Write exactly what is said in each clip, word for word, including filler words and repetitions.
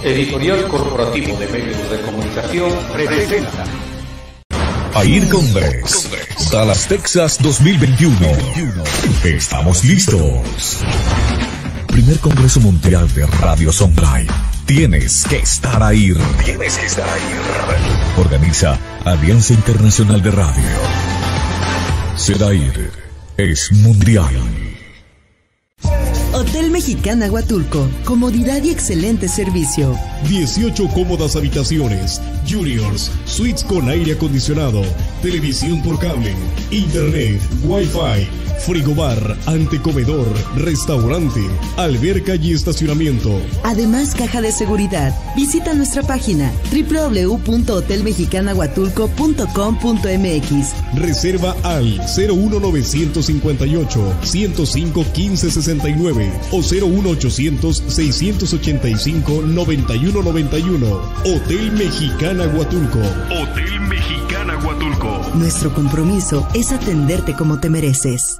Editorial Corporativo de Medios de Comunicación presenta Air Congress, Dallas, Texas dos mil veintiuno. Estamos listos. Primer Congreso Mundial de Radios Online. Tienes que estar ahí. Tienes que estar ahí. Organiza Alianza Internacional de Radio. Sedair es mundial. Hotel Mexicana Huatulco, comodidad y excelente servicio. dieciocho cómodas habitaciones, juniors, suites con aire acondicionado, televisión por cable, internet, wifi, frigobar, antecomedor, restaurante, alberca y estacionamiento. Además, caja de seguridad. Visita nuestra página doble u doble u doble u punto hotel mexicana huatulco punto com punto m x. Reserva al cero uno nueve cinco ocho, ciento cinco, quince sesenta y nueve o cero uno ochocientos, seiscientos ochenta y cinco, noventa y uno noventa y uno. Hotel Mexicana Huatulco. Hotel Mexicana Huatulco. Nuestro compromiso es atenderte como te mereces.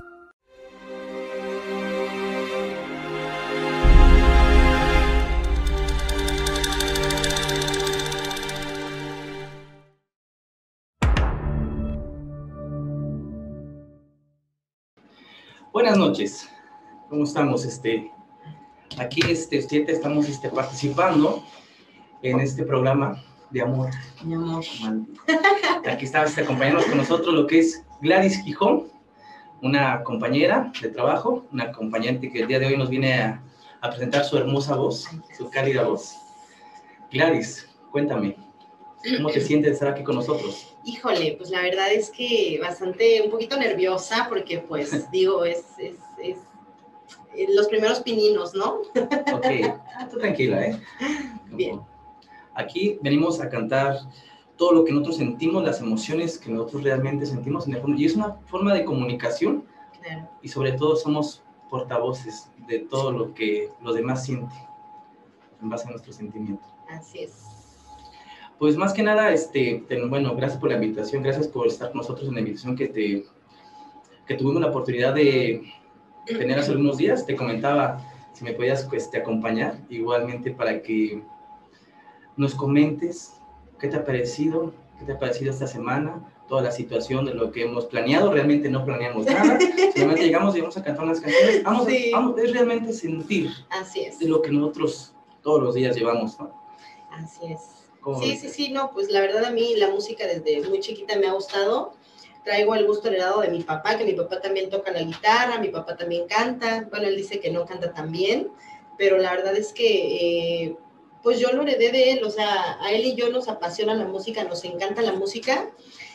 Buenas noches, ¿cómo estamos? Este, aquí este, siete estamos este, participando en este programa de amor. Mi amor. Aquí está este, acompañándonos con nosotros lo que es Gladys Gijón, una compañera de trabajo, una acompañante que el día de hoy nos viene a, a presentar su hermosa voz, su cálida voz. Gladys, cuéntame, ¿cómo te sientes de estar aquí con nosotros? Híjole, pues la verdad es que bastante, un poquito nerviosa, porque pues digo, es, es, es, es los primeros pininos, ¿no? Ok, tú tranquila, ¿eh? Bien. Aquí venimos a cantar todo lo que nosotros sentimos, las emociones que nosotros realmente sentimos en el fondo, y es una forma de comunicación, Claro. Y sobre todo somos portavoces de todo lo que los demás sienten, en base a nuestros sentimientos. Así es. Pues más que nada, este, bueno, gracias por la invitación, gracias por estar con nosotros en la invitación que, te, que tuvimos la oportunidad de tener hace algunos días. Te comentaba si me podías este, acompañar, igualmente para que nos comentes qué te ha parecido, qué te ha parecido esta semana, toda la situación de lo que hemos planeado. Realmente no planeamos nada, simplemente llegamos y vamos a cantar unas canciones. Vamos, Sí. a, vamos, es realmente sentir Así es. de lo que nosotros todos los días llevamos, ¿no? Así es. ¿Cómo Sí, ves? sí, sí, no, pues la verdad a mí la música desde muy chiquita me ha gustado. Traigo el gusto heredado de mi papá, que mi papá también toca la guitarra, mi papá también canta. Bueno, él dice que no canta tan bien, pero la verdad es que, eh, pues yo lo heredé de él, o sea, a él y yo nos apasiona la música, nos encanta la música,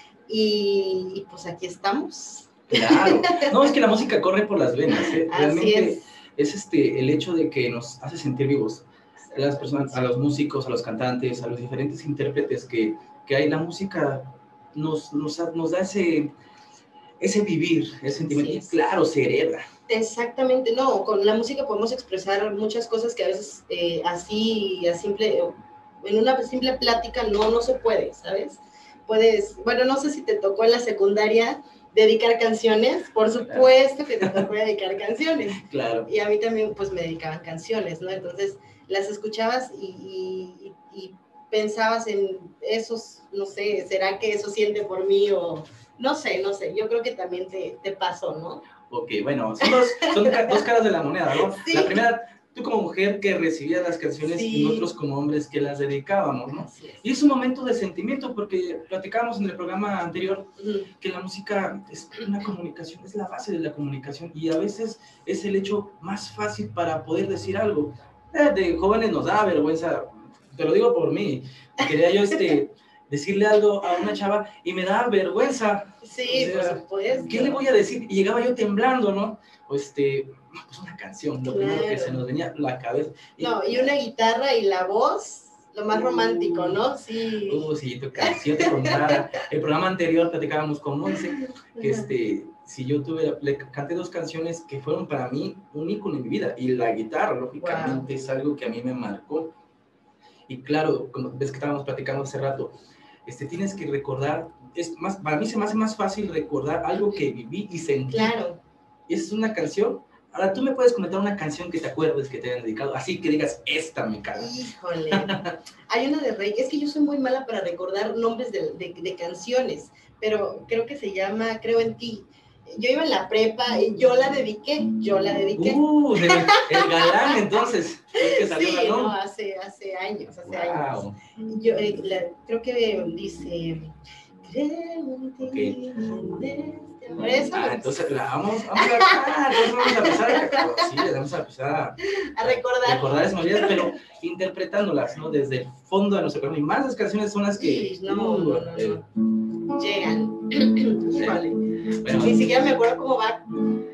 y, y pues aquí estamos. Claro, no, es que la música corre por las venas, ¿eh? Así Realmente es. es este, el hecho de que nos hace sentir vivos. A las personas, a los músicos, a los cantantes, a los diferentes intérpretes que, que hay, la música nos, nos, nos da ese, ese vivir, ese sentimiento, Sí, y sí. claro, se hereda. Exactamente, no, con la música podemos expresar muchas cosas que a veces eh, así, a simple, en una simple plática no, no se puede, ¿sabes? Puedes, bueno, no sé si te tocó en la secundaria dedicar canciones, por supuesto que te tocó dedicar canciones, Claro. y a mí también pues me dedicaban canciones, ¿no? Entonces las escuchabas y, y, y pensabas en esos, no sé, ¿será que eso siente por mí? O no sé, no sé, yo creo que también te, te pasó, ¿no? Ok, bueno, son, dos, son dos caras de la moneda, ¿no? Sí. La primera, tú como mujer que recibías las canciones, Sí. y nosotros como hombres que las dedicábamos, ¿no? Así es. Y es un momento de sentimiento, porque platicábamos en el programa anterior Ujú. que la música es una comunicación, es la base de la comunicación, y a veces es el hecho más fácil para poder decir algo. Eh, de jóvenes nos da vergüenza, te lo digo por mí, quería yo este, decirle algo a una chava y me da vergüenza. Sí, O sea, por supuesto. ¿qué le voy a decir? Y llegaba yo temblando, ¿no? O este, pues una canción, lo primero que Claro. se nos venía a la cabeza. Y, No, y una guitarra y la voz, lo más romántico, ¿no? Sí. Uh, sí, tu canción te contara. El programa anterior platicábamos con Monse, que este, si yo tuve, le canté dos canciones que fueron para mí un ícono en mi vida, y la guitarra, lógicamente, Wow. es algo que a mí me marcó. Y claro, como ves que estábamos platicando hace rato, este, tienes que recordar, es más, para mí se me hace más fácil recordar algo que viví y sentí. Claro. Y esa es una canción Ahora, tú me puedes comentar una canción que te acuerdes que te hayan dedicado, así que digas, esta me caga. Híjole, hay una de Rey, es que yo soy muy mala para recordar nombres de, de, de canciones, pero creo que se llama Creo en ti. Yo iba en la prepa y yo la dediqué, yo la dediqué. Uh, el, el galán, entonces, el que salió Sí, galón. no, hace, hace años, hace Wow. años. Yo eh, la, creo que dice, creo en ti, Okay. en este amor. Esa, Ah, entonces la vamos, vamos a cantar, entonces vamos a empezar a, sí, vamos a empezar a a recordar. recordar esas melodías, pero interpretándolas, ¿no? Desde el fondo de nuestro corazón. Y más las canciones son las que... Sí, no, no, no, no. eh, Llegan. Híjole. bueno, Ni siquiera me acuerdo cómo va.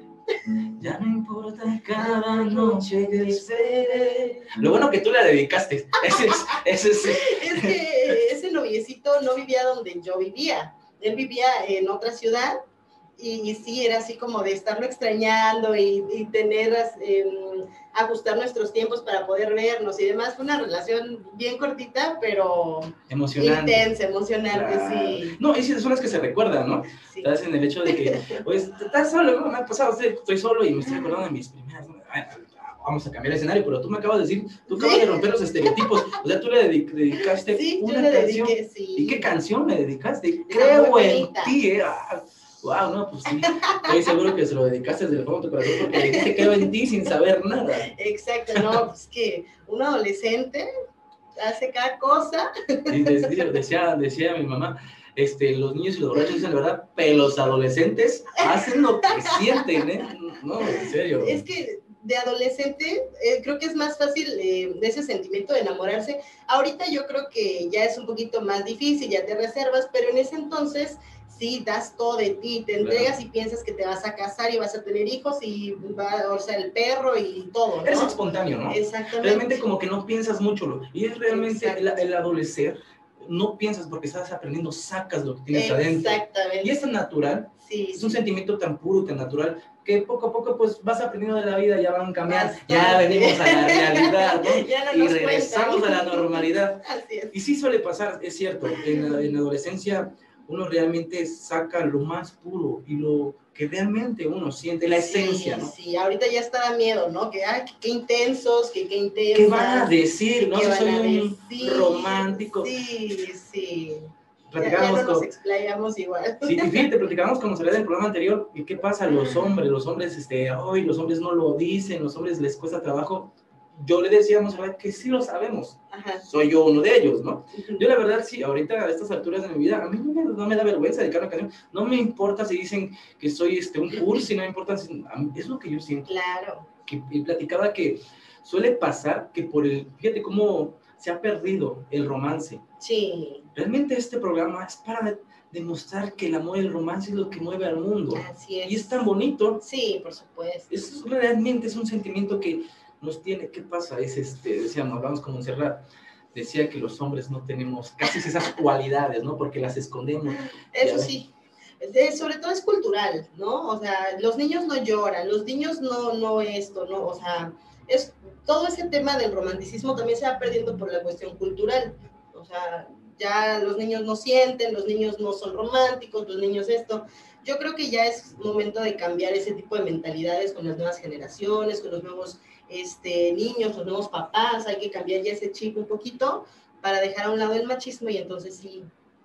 ya no importa cada noche que esperé. Lo bueno que tú la dedicaste. Ese es, ese es, Es que ese noviecito no vivía donde yo vivía. Él vivía en otra ciudad y, y sí, era así como de estarlo extrañando y, y tener, eh, ajustar nuestros tiempos para poder vernos y demás. Fue una relación bien cortita, pero emocionante. intensa, emocionante, Claro. sí. No, y sí, son las que se recuerdan, ¿no? Sí. Estás en el hecho de que, pues, estás solo, ¿cómo me ha pasado? Estoy, estoy solo y me estoy acordando de mis primeras... Ay, vamos a cambiar el escenario, pero tú me acabas de decir, tú acabas Sí. de romper los estereotipos. O sea, tú le dedic- dedicaste Sí, una yo le canción. dediqué, sí. ¿Y qué canción le dedicaste? Está Creo muy en bonita. ti, eh. Ah, wow, no, pues sí. Estoy seguro que se lo dedicaste desde el fondo de tu corazón porque le dijiste creo en ti sin saber nada. Exacto, no, pues que un adolescente hace cada cosa. Y decía, decía, decía mi mamá, este, los niños y los borrachos dicen la verdad, pero los adolescentes hacen lo que sienten, ¿eh? No, en serio. Es que de adolescente eh, creo que es más fácil eh, de ese sentimiento de enamorarse. Ahorita yo creo que ya es un poquito más difícil, ya te reservas, pero en ese entonces sí das todo de ti, te entregas Claro. y piensas que te vas a casar y vas a tener hijos y va, o sea, el perro y todo, Eres ¿no? espontáneo, ¿no? Exactamente. Realmente como que no piensas mucho, lo- y es realmente Exacto. el, el adolecer, no piensas porque estás aprendiendo, sacas lo que tienes adentro. Exactamente. Y es tan natural, Sí, es un sentimiento tan puro, tan natural, que poco a poco pues vas aprendiendo de la vida, ya van cambiando, Bastante. ya venimos a la realidad, ¿no? Ya no Y nos regresamos cuentan. a la normalidad. Así es. Y sí suele pasar, es cierto, en la, en la adolescencia uno realmente saca lo más puro y lo que realmente uno siente, la esencia, Sí, ¿no? sí, ahorita ya está da miedo, ¿no? Que, ay, qué intensos, que qué intensas. ¿Qué van a decir? No ¿Qué si van soy a un decir? romántico. Sí, sí. Ya, ya Platicábamos no nos con... explayamos igual. Sí, y fíjate, platicábamos con Soledad en el programa anterior, y qué pasa, los hombres, los hombres, este, hoy los hombres no lo dicen, los hombres les cuesta trabajo. Yo le decíamos, ¿verdad? Que sí lo sabemos, Ajá. soy yo uno de ellos, ¿no? Yo la verdad, sí, ahorita a estas alturas de mi vida, a mí no me, no me da vergüenza dedicar una canción, no me importa si dicen que soy este, un cursi, no me importa, si, a mí, es lo que yo siento. Claro. Y, y platicaba que suele pasar que por el, fíjate cómo se ha perdido el romance. Sí, Realmente este programa es para demostrar que el amor y el romance es lo que mueve al mundo. así es. Y es tan bonito, Sí, por supuesto. es realmente es un sentimiento que nos tiene. ¿Qué pasa? Es este, decíamos, hablamos con Montserrat, decía que los hombres no tenemos casi esas cualidades, ¿no? Porque las escondemos. Eso Ya sí. Eh, sobre todo es cultural, ¿no? O sea, los niños no lloran, los niños no, no esto, ¿no? O sea, es todo ese tema del romanticismo también se va perdiendo por la cuestión cultural. O sea, ya los niños no sienten, los niños no son románticos, los niños esto. Yo creo que ya es momento de cambiar ese tipo de mentalidades con las nuevas generaciones, con los nuevos este, niños, los nuevos papás. Hay que cambiar ya ese chip un poquito para dejar a un lado el machismo y entonces sí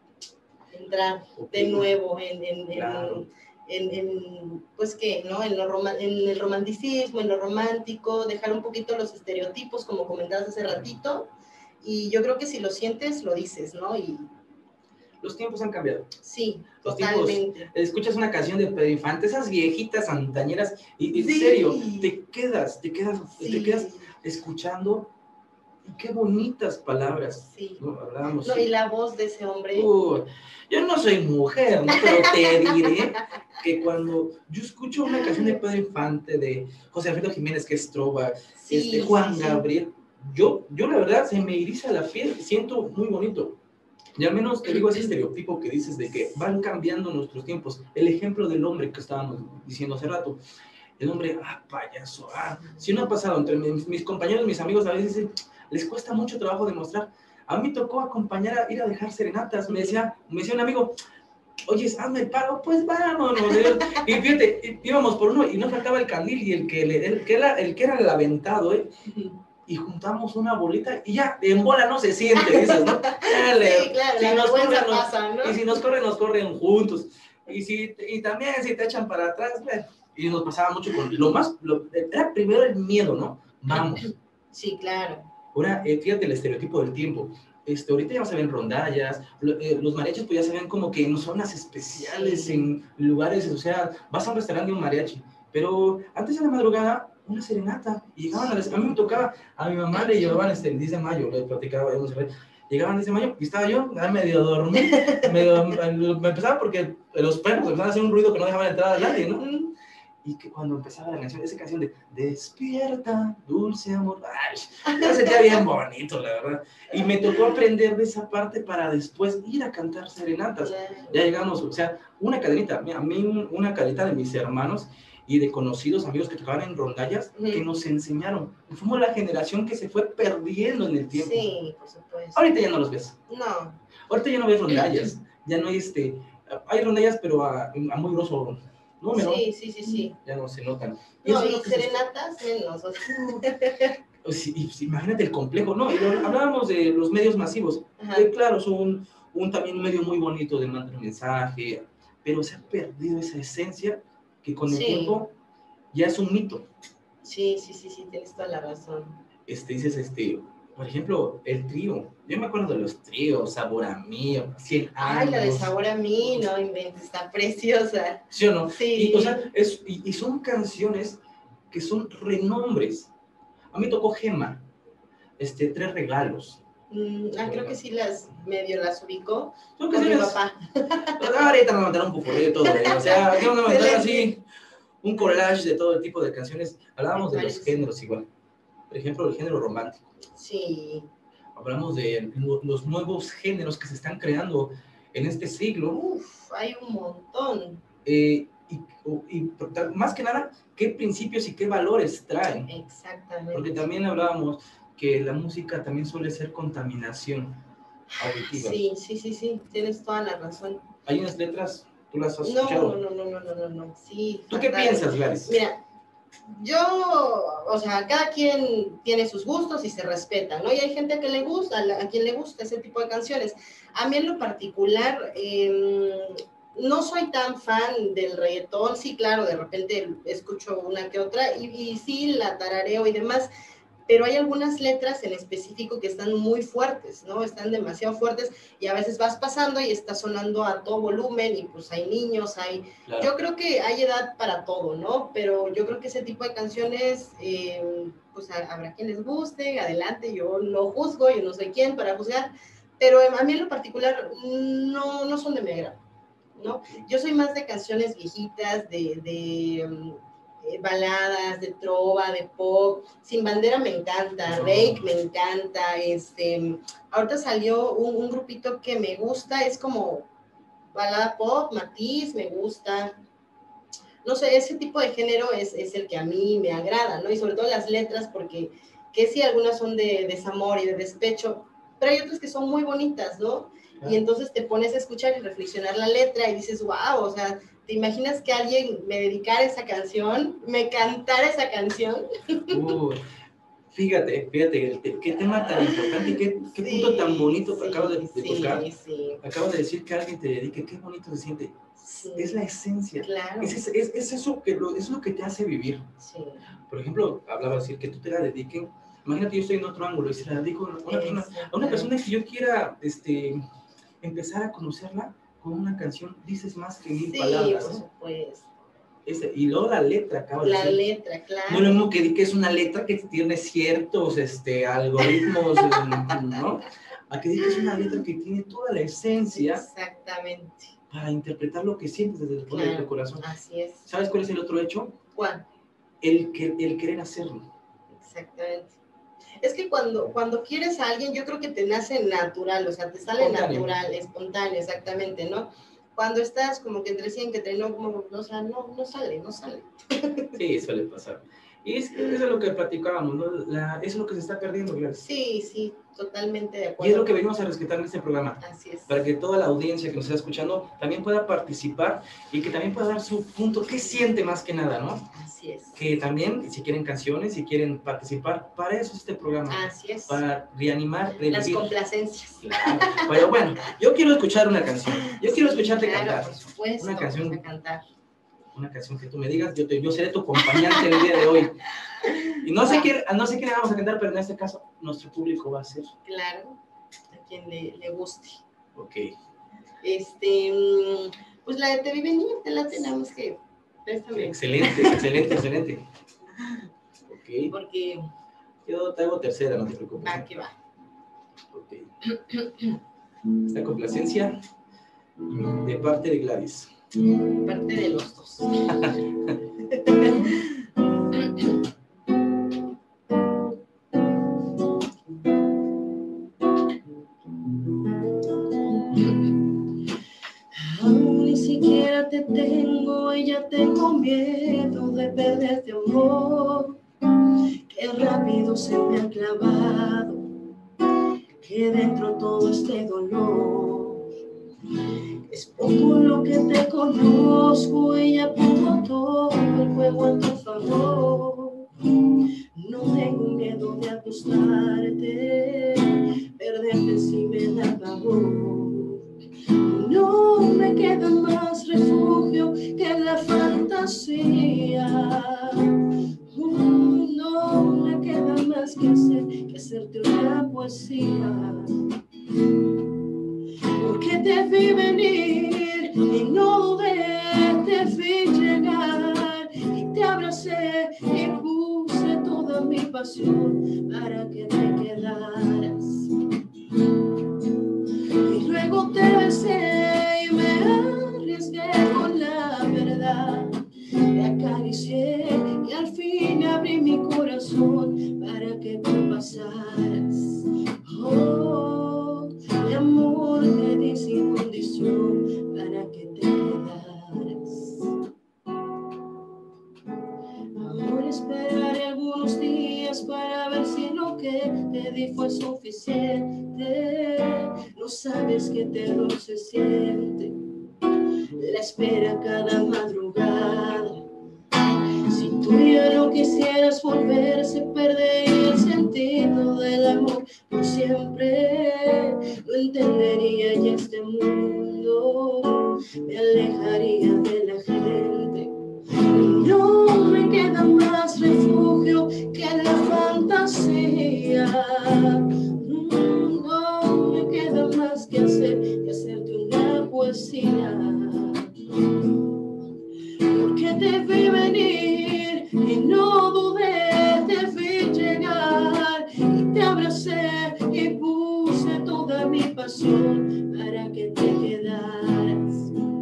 entrar de nuevo en, en, Claro. en, en, en pues qué, ¿no? En, lo roma, en el romanticismo, en lo romántico, dejar un poquito los estereotipos, como comentabas hace ratito. Y yo creo que si lo sientes, lo dices, ¿no? Y Los tiempos han cambiado. sí, Los totalmente. Escuchas una canción de Pedro Infante, esas viejitas antañeras, y en Sí. serio, te quedas, te quedas, Sí, te quedas escuchando, y qué bonitas palabras, sí. ¿no? Hablábamos. No, y la voz de ese hombre. Uh, yo no soy mujer, ¿no? Pero te diré que cuando yo escucho una canción de Pedro Infante, de José Alfredo Jiménez, que es trova, Sí, este, Juan sí, sí. Gabriel, yo, yo la verdad se me eriza la piel, siento muy bonito. Y al menos te digo ese estereotipo que dices de que van cambiando nuestros tiempos. El ejemplo del hombre que estábamos diciendo hace rato. El hombre, ah, payaso, ah. Si no ha pasado entre mis, mis compañeros, mis amigos, a veces dicen, les cuesta mucho trabajo demostrar. A mí me tocó acompañar a ir a dejar serenatas. Me decía, me decía un amigo, oye, hazme el paro, pues vámonos. Y fíjate, íbamos por uno y no faltaba el candil y el que, le, el que, era, el que era el aventado, ¿eh? Y juntamos una bolita y ya, en bola no se siente, dices, ¿no? Dale, Sí, claro, si la nos corren, vergüenza nos, pasa, ¿no? y si nos corren, nos corren juntos. Y, si, y también si te echan para atrás, bueno, y nos pasaba mucho con lo más, lo, era primero el miedo, ¿no? Vamos. Sí, claro. Ahora, eh, fíjate el estereotipo del tiempo. Este, ahorita ya se ven rondallas, lo, eh, los mariachis pues ya se ven como que en zonas especiales, Sí. en lugares, o sea, vas a un restaurante de un mariachi, pero antes de la madrugada, una serenata, y llegaban a, las, a mí me tocaba, a mi mamá le llevaban este, el diez de mayo, le platicaba, llegaban el diez de mayo, y estaba yo, medio dormido, medio, me empezaba porque los perros empezaban a hacer un ruido que no dejaban entrar a nadie, ¿no? Y que cuando empezaba la canción, esa canción de Despierta, dulce amor, ay, me sentía bien bonito, la verdad. Y me tocó aprender de esa parte para después ir a cantar serenatas. Claro. Ya llegamos, o sea, una cadenita, a mí una cadenita de mis hermanos y de conocidos amigos que tocaban en rondallas, uh-huh, que nos enseñaron. Fuimos la generación que se fue perdiendo en el tiempo. Sí, por supuesto. Ahorita ya no los ves. No. Ahorita ya no ves rondallas, ya no hay este, hay rondallas pero a, a muy grosso número. Sí, sí, sí, sí. Ya no se notan. No, y serenatas menos. O sea. Sí, y, imagínate el complejo, ¿no? Y lo, hablábamos de los medios masivos. Que, claro, son un, un también un medio muy bonito de mandar un mensaje, pero se ha perdido esa esencia que con el sí. tiempo ya es un mito. Sí, sí, sí, sí, tienes toda la razón. Este, dices, este, por ejemplo, el trío. Yo me acuerdo de los tríos, Sabor a Mí, cien años. Ay, la de Sabor a Mí, no inventes, está preciosa. ¿Sí o no? Sí. Y, o sea, es, y, y son canciones que son renombres. A mí tocó Gema, este, Tres Regalos. Mm, ah, creo que sí las, medio las ubicó con mi papá. Ahorita me mandaron un poco de todo, ¿eh? O sea, tengo que mandar así un collage de todo el tipo de canciones. Hablábamos de los géneros igual. Por ejemplo, el género romántico. Sí. Hablamos de los nuevos géneros que se están creando en este siglo. Uf, hay un montón. Eh, y, y más que nada, ¿qué principios y qué valores traen? Exactamente. Porque también hablábamos que la música también suele ser contaminación auditiva. Sí, sí, sí, sí, tienes toda la razón. Hay unas letras, ¿tú las has no, escuchado? No, no, no, no, no, no, sí. ¿Tú fatal. Qué piensas, Gladys? Mira, yo, o sea, cada quien tiene sus gustos y se respetan, ¿no? Y hay gente que le gusta, a quien le gusta ese tipo de canciones. A mí en lo particular, eh, no soy tan fan del reggaetón, sí, claro, de repente escucho una que otra y, y sí, la tarareo y demás, pero hay algunas letras en específico que están muy fuertes, ¿no? Están demasiado fuertes y a veces vas pasando y está sonando a todo volumen y pues hay niños, hay... Claro. Yo creo que hay edad para todo, ¿no? Pero yo creo que ese tipo de canciones, eh, pues habrá quien les guste, adelante, yo no juzgo, yo no soy quien para juzgar, pero a mí en lo particular no, no son de mi agrado, ¿no? Yo soy más de canciones viejitas, de... de um, Eh, baladas, de trova, de pop. Sin Bandera me encanta, no. Rake me encanta, este, ahorita salió un, un grupito que me gusta, es como balada pop, Matiz, me gusta, no sé, ese tipo de género es, es el que a mí me agrada, ¿no? Y sobre todo las letras, porque que sí, algunas son de desamor y de despecho, pero hay otras que son muy bonitas, ¿no? Y entonces te pones a escuchar y reflexionar la letra y dices, wow, o sea, ¿te imaginas que alguien me dedicara esa canción, me cantara esa canción? Uh, fíjate, fíjate, qué tema tan importante y qué, qué sí, punto tan bonito que sí, acabo de, de sí, tocar. Sí. Acabo de decir que alguien te dedique, qué bonito se siente. Sí. Es la esencia. Claro. Es, es, es, eso que lo, es lo que te hace vivir. Sí. Por ejemplo, hablaba de decir que tú te la dediquen. Imagínate, yo estoy en otro ángulo y se la dedico a una, persona, a una persona que yo quiera este, empezar a conocerla con una canción, dices más que mil sí, palabras. Por supuesto. Ese, y luego la letra, acaba de La decir. letra, claro. No es lo mismo que, que es una letra que tiene ciertos este, algoritmos, ¿no? A que diga que es una letra que tiene toda la esencia. Exactamente. Para interpretar lo que sientes desde el fondo claro, de tu corazón. Así es. ¿Sabes cuál es el otro hecho? ¿Cuál? El, que, el querer hacerlo. Exactamente. Es que cuando, cuando quieres a alguien, yo creo que te nace natural, o sea, te sale espontáneo. natural, espontáneo, exactamente, ¿no? Cuando estás como que entre sí, que entre no, como, o sea, no, no sale, no sale. Sí, suele pasar. Y es, eso es lo que platicábamos, ¿no? La, eso es lo que se está perdiendo, Gladys. Sí, sí, totalmente de acuerdo. Y es lo que venimos a rescatar en este programa. Así es. Para que toda la audiencia que nos está escuchando también pueda participar y que también pueda dar su punto, qué siente más que nada, ¿no? Así es. Que también, si quieren canciones, si quieren participar, para eso es este programa. Así es. Para reanimar, revivir. Las complacencias. Claro. Pero bueno, yo quiero escuchar una canción. Yo quiero escucharte claro, cantar. por supuesto, Una canción. vamos a cantar. Una canción que tú me digas, yo, te, yo seré tu acompañante el día de hoy. Y no sé, qué, no sé qué le vamos a cantar, pero en este caso, nuestro público va a ser. Claro, a quien le, le guste. Ok. Este, pues la de Te vi venir, te la tenemos que... Préstame. Excelente, excelente, excelente. Ok. Porque... Yo te hago tercera, no te preocupes. Va, que va. Ok. Esta complacencia de parte de Gladys. Parte de los dos. Aún ni siquiera te tengo y ya tengo miedo de perderte, amor. Qué rápido se me ha clavado, que dentro todo este dolor. Es poco lo que te conozco y ya pongo todo el juego a tu favor. No tengo miedo de acostarte, perderte si me da pavor. No me queda más refugio que la fantasía. No me queda más que hacer que hacerte una poesía. Porque te vi venir y no dudé, te vi llegar y te abracé y puse toda mi pasión para que te quedaras. Y luego te besé y me arriesgué con la verdad. Te acaricié y al fin abrí mi corazón para que tú pasaras. Oh, mi amor te di sin condición para que te quedaras. Ahora esperaré algunos días para ver si lo que te di fue suficiente. No sabes qué terror se siente la espera cada madrugada. Si tú ya no quisieras volver, se perdería el sentido del amor por siempre. No entendería ya este mundo, me alejaría de la gente. No me queda más refugio que la fantasía. No me queda más que hacer que hacerte una poesía. Porque te vi venir y no dudé, te vi llegar y te abracé y puse toda mi pasión para que te quedaras.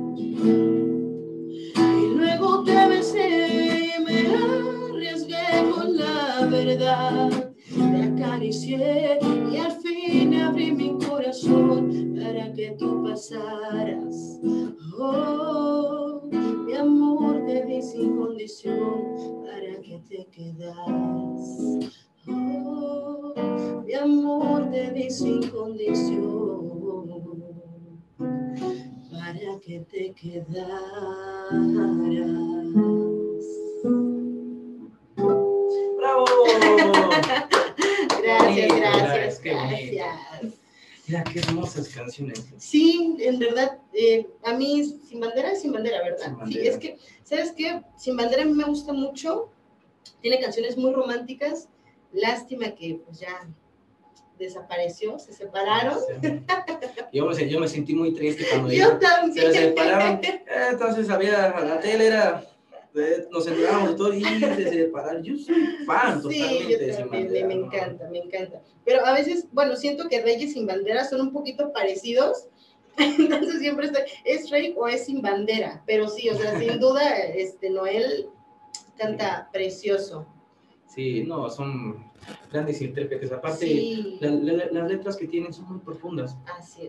Y luego te besé y me arriesgué con la verdad. Te acaricié y al fin abrí mi corazón para que tú pasaras. Oh, mi amor te di sin condición para que te quedaras. Oh, mi amor te di sin condición para que te quedaras. ¡Bravo! Gracias, Bonito, gracias, qué bonito. gracias. Mira, qué hermosas canciones. Sí, en verdad, eh, a mí Sin Bandera es Sin Bandera, ¿verdad? Sin Bandera. Sí, es que, ¿sabes qué? Sin Bandera a mí me gusta mucho, tiene canciones muy románticas, lástima que pues ya desapareció, se separaron. Sí. Yo, me, yo me sentí muy triste cuando Yo ya también. se separaron. Eh, entonces había, la tele era, eh, nos enterábamos de todo y se separaron. Yo soy fan Sí, totalmente yo de Sin también, Bandera, me ¿no? encanta, me encanta. Pero a veces, bueno, siento que Reyes Sin Bandera son un poquito parecidos, entonces siempre estoy, ¿es Rey o es Sin Bandera? Pero sí, o sea, sin duda, este, Noel canta precioso. Sí, no, son grandes intérpretes. Aparte, Sí. la, la, las letras que tienen son muy profundas. Así es.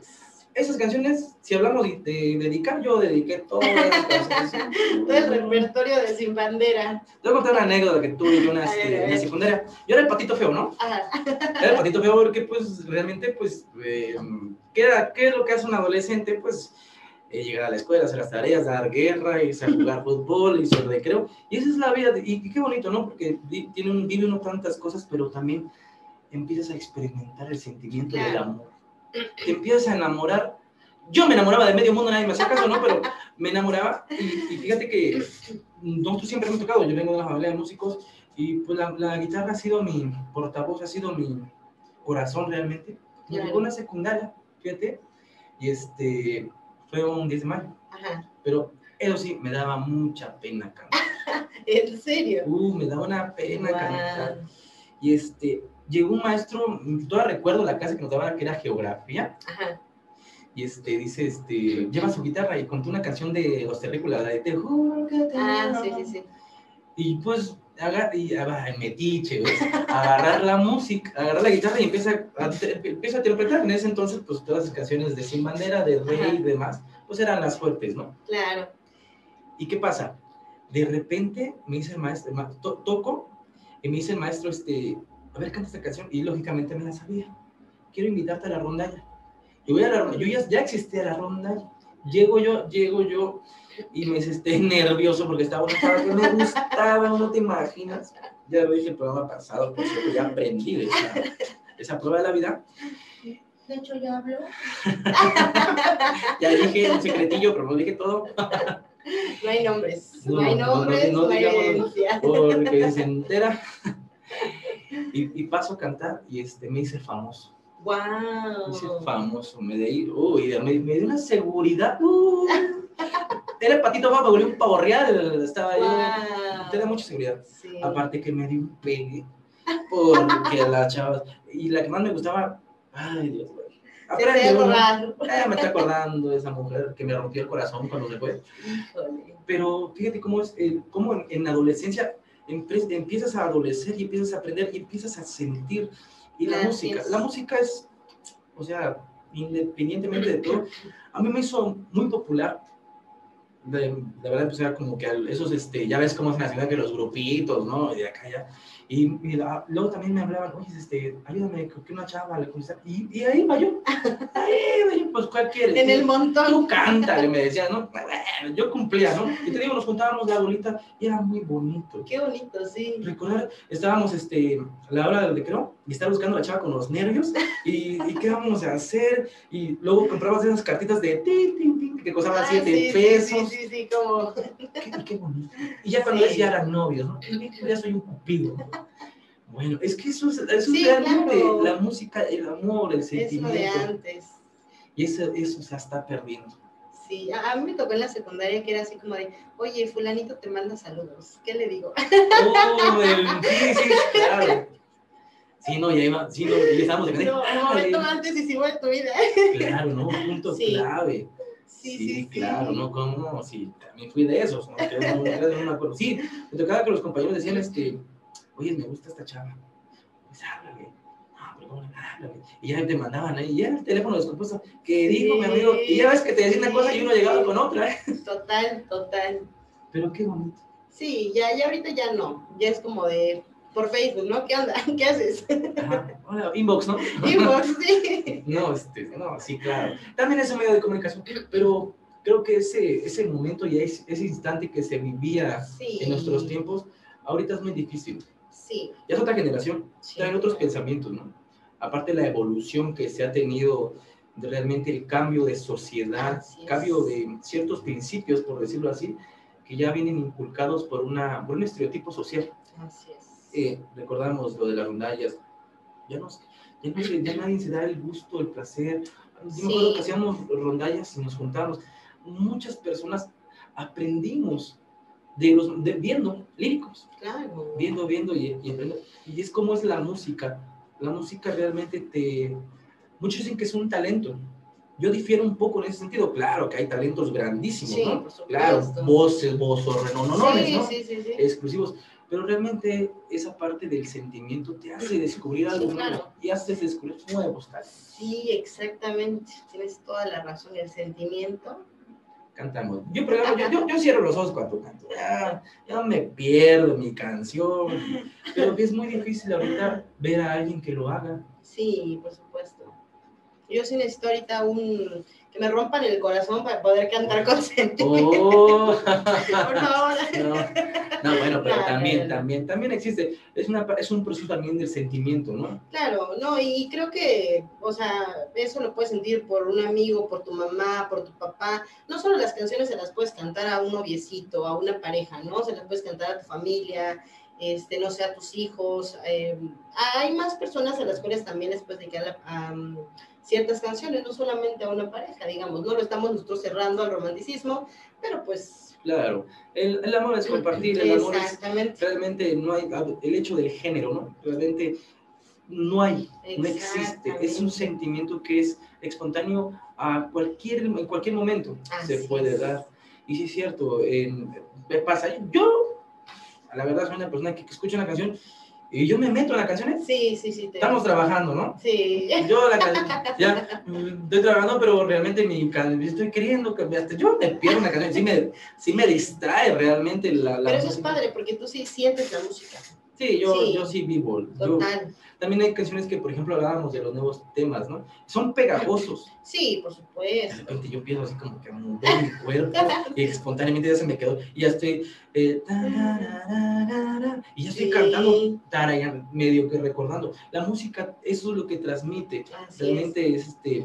esas canciones, si hablamos de, de dedicar, yo dediqué todas las canciones. Todo el repertorio de Sin Bandera. Te voy a contar una anécdota que tuve yo en la, A ver, a este, en la ver. secundaria. Yo era el patito feo, ¿no? Ajá. Era el patito feo porque, pues, realmente, pues, eh, ¿qué, era, ¿qué es lo que hace un adolescente? Pues, eh, llegar a la escuela, hacer las tareas, dar guerra, irse a jugar fútbol, irse al recreo. Y esa es la vida, de, y, y qué bonito, ¿no? Porque di, tiene un, vive uno tantas cosas, pero también empiezas a experimentar el sentimiento Claro. del amor. Te empiezas a enamorar. Yo me enamoraba de medio mundo, nadie me hacía caso, ¿no? Pero me enamoraba y, y fíjate que nosotros siempre hemos tocado, yo vengo de una familia de músicos y pues la, la guitarra ha sido mi portavoz, ha sido mi corazón realmente. Me Claro. llegó en la secundaria, fíjate, y este, fue un diez de mayo, Ajá. pero eso sí, me daba mucha pena cantar. ¿En serio? Uh, me daba una pena Guau. cantar. Y este, llegó un maestro, todavía recuerdo la clase que nos daba que era geografía, Ajá. y este, dice, este, lleva su guitarra y contó una canción de Los Terrícolas, la de Te juro que te Ah, amo. sí, sí, sí. Y pues, agar, y, ah, metiche, ¿ves? Agarrar la música, agarrar la guitarra y empieza a, te- empieza a interpretar. En ese entonces, pues, todas las canciones de Sin Bandera, de Rey Ajá. y demás, pues eran las fuertes, ¿no? Claro. ¿Y qué pasa? De repente me dice el maestro, ma- to- toco, y me dice el maestro, este, a ver, canta esta canción, y lógicamente me la sabía. Quiero invitarte a la rondalla. Y voy a la, yo ya, ya existía la rondalla. Llego yo, llego yo, y me dice, esté nervioso porque estaba, estaba no me gustaba, no te imaginas. Ya lo dije el programa pasado, por cierto, ya aprendí de esa, esa prueba de la vida. De hecho, ya habló. Ya dije un secretillo, pero no dije todo. No hay nombres. No, No, hay no, no, nombres, no no, hay digamos- evidencia. Porque se entera. Y, y paso a cantar y este, me hice famoso. Me hice Wow. famoso. Me, de, uy, me, me dio una seguridad. Uh, era el patito guapo, volví un pavo real. Estaba yo. Te da mucha seguridad. Sí. Aparte que me dio un pegue. Porque las chavas. Y la que más me gustaba. Ay, Dios mío. Se te Aprende uno. raro. Eh, me está acordando de esa mujer que me rompió el corazón cuando se fue. Híjole. Pero fíjate cómo es, eh, cómo en, en la adolescencia empie- empiezas a adolecer y empiezas a aprender y empiezas a sentir. Y la Gracias. música, la música es, o sea, independientemente de todo, a mí me hizo muy popular. De, de verdad, pues era como que al- esos, este, ya ves cómo es en la ciudad que los grupitos, ¿no? Y de acá ya. Y, y la- luego también me hablaban, oye, este, ayúdame, creo que una chava le contesta. Y, y ahí va yo. Ahí va yo, pues, ¿cuál quieres? En el Tú montón. cántale, me decía, ¿no? Bueno, yo cumplía, ¿no? Y te digo, nos juntábamos la bolita y era muy bonito. Qué bonito, sí. Recordar, estábamos, este, a la hora del recreo y estaba buscando a la chava con los nervios y, y qué vamos a hacer. Y luego comprabas esas cartitas de tin, tin, tin, que costaban Ah, siete sí, sí, pesos. Sí, sí, sí, como. Qué, qué bonito. Y ya cuando Sí. ves, ya eran novios, ¿no? Ya soy un cupido. Bueno, es que eso es, eso Sí, es realmente claro. la música, el amor, el Eso de sentimiento. antes. Y eso, eso se está perdiendo. Sí, a, a mí me tocó en la secundaria que era así como de, oye, fulanito te manda saludos. ¿Qué le digo? Oh, el, sí, sí, claro. Sí, no, ya iba, sí, no, ya estábamos de No, un momento más decisivo de tu vida. Claro, ¿no? Un punto Sí. clave. Sí, Sí, sí, sí. claro, ¿no? ¿Cómo no? Sí, también fui de esos, ¿no? Que no, no me acuerdo. Sí, me tocaba que los compañeros decían, este, oye, me gusta esta chava. Pues háblale. No, pero ¿cómo le háblale? Y ya te mandaban ahí, ya el teléfono descompuesto, que dijo mi amigo, y ya ves que te decían una cosa y uno llegaba con otra, ¿eh? Total, total. Pero qué bonito. Sí, ya, ya ahorita ya no. Ya es como de por Facebook, ¿no? ¿Qué onda? ¿Qué haces? Ajá. Hola, inbox, ¿no? Inbox, sí. No, este, no, sí, claro. También es un medio de comunicación, pero creo que ese, ese momento y ese, ese instante que se vivía Sí. en nuestros tiempos, ahorita es muy difícil. Sí. Ya es otra generación, Sí. traen otros pensamientos, ¿no? Aparte la evolución que se ha tenido, de realmente el cambio de sociedad, Así es. cambio de ciertos principios, por decirlo así, que ya vienen inculcados por, una, por un estereotipo social. Así es. Eh, recordamos lo de las rondallas, ya, nos, ya, no se- ya nadie se da el gusto, el placer. Yo Sí. me acuerdo que hacíamos rondallas y nos juntábamos. Muchas personas aprendimos de los, de, viendo líricos, Claro. viendo, viendo y, y aprendiendo. Y es como es la música. La música realmente te... Muchos dicen que es un talento. Yo difiero un poco en ese sentido. Claro que hay talentos grandísimos, Sí, ¿no? por supuesto. Claro, voces, voces, renonones, sí, ¿no? sí, sí, sí. Exclusivos. pero realmente esa parte del sentimiento te hace descubrir algo Sí, claro. nuevo y haces descubrir nuevos talentos. Sí, exactamente, tienes toda la razón, el sentimiento. Cantamos. Yo, por ejemplo, yo, yo, yo cierro los ojos cuando canto. Ya, ya me pierdo mi canción. Pero que es muy difícil ahorita ver a alguien que lo haga. Sí, por supuesto. Yo sí necesito ahorita un... que me rompan el corazón para poder cantar con sentimiento. Oh. Por favor. No, no, bueno, pero No, también, no, no. también, también existe. Es, una, es un proceso también del sentimiento, ¿no? Claro, no, y creo que, o sea, eso lo puedes sentir por un amigo, por tu mamá, por tu papá. No solo las canciones se las puedes cantar a un noviecito, a una pareja, ¿no? Se las puedes cantar a tu familia, este, no sé, a tus hijos. Eh, hay más personas a las cuales también les puedes dedicar a, um, ciertas canciones, no solamente a una pareja, digamos, no lo estamos nosotros cerrando al romanticismo, pero pues... Claro, el, el amor es compartir, el amor es... Exactamente. Realmente no hay... El hecho del género, ¿no? Realmente no hay, no existe. Es un sentimiento que es espontáneo a cualquier, en cualquier momento. Así se puede es. dar. Y sí es cierto, en, me pasa, yo, a la verdad, soy una persona que, que escucha una canción y yo me meto en la canción. Sí, sí, sí. Te... Estamos trabajando, ¿no? Sí. Yo la canción, ya, estoy trabajando, pero realmente mi canción, estoy queriendo que hasta yo me pierdo una canción, sí me, sí me distrae realmente la, la Pero eso música. es padre, porque tú sí sientes la música. Sí, yo Sí. sí, yo sí vivo. Total. Yo, también hay canciones que, por ejemplo, hablábamos de los nuevos temas, ¿no? Son pegajosos. Sí, por De supuesto. repente yo empiezo así como que a mover mi cuerpo y espontáneamente ya se me quedó. Y ya estoy... Eh, tarararara, y ya estoy Sí. cantando, tarareando, medio que recordando. La música, eso es lo que transmite. Así Realmente es. es este...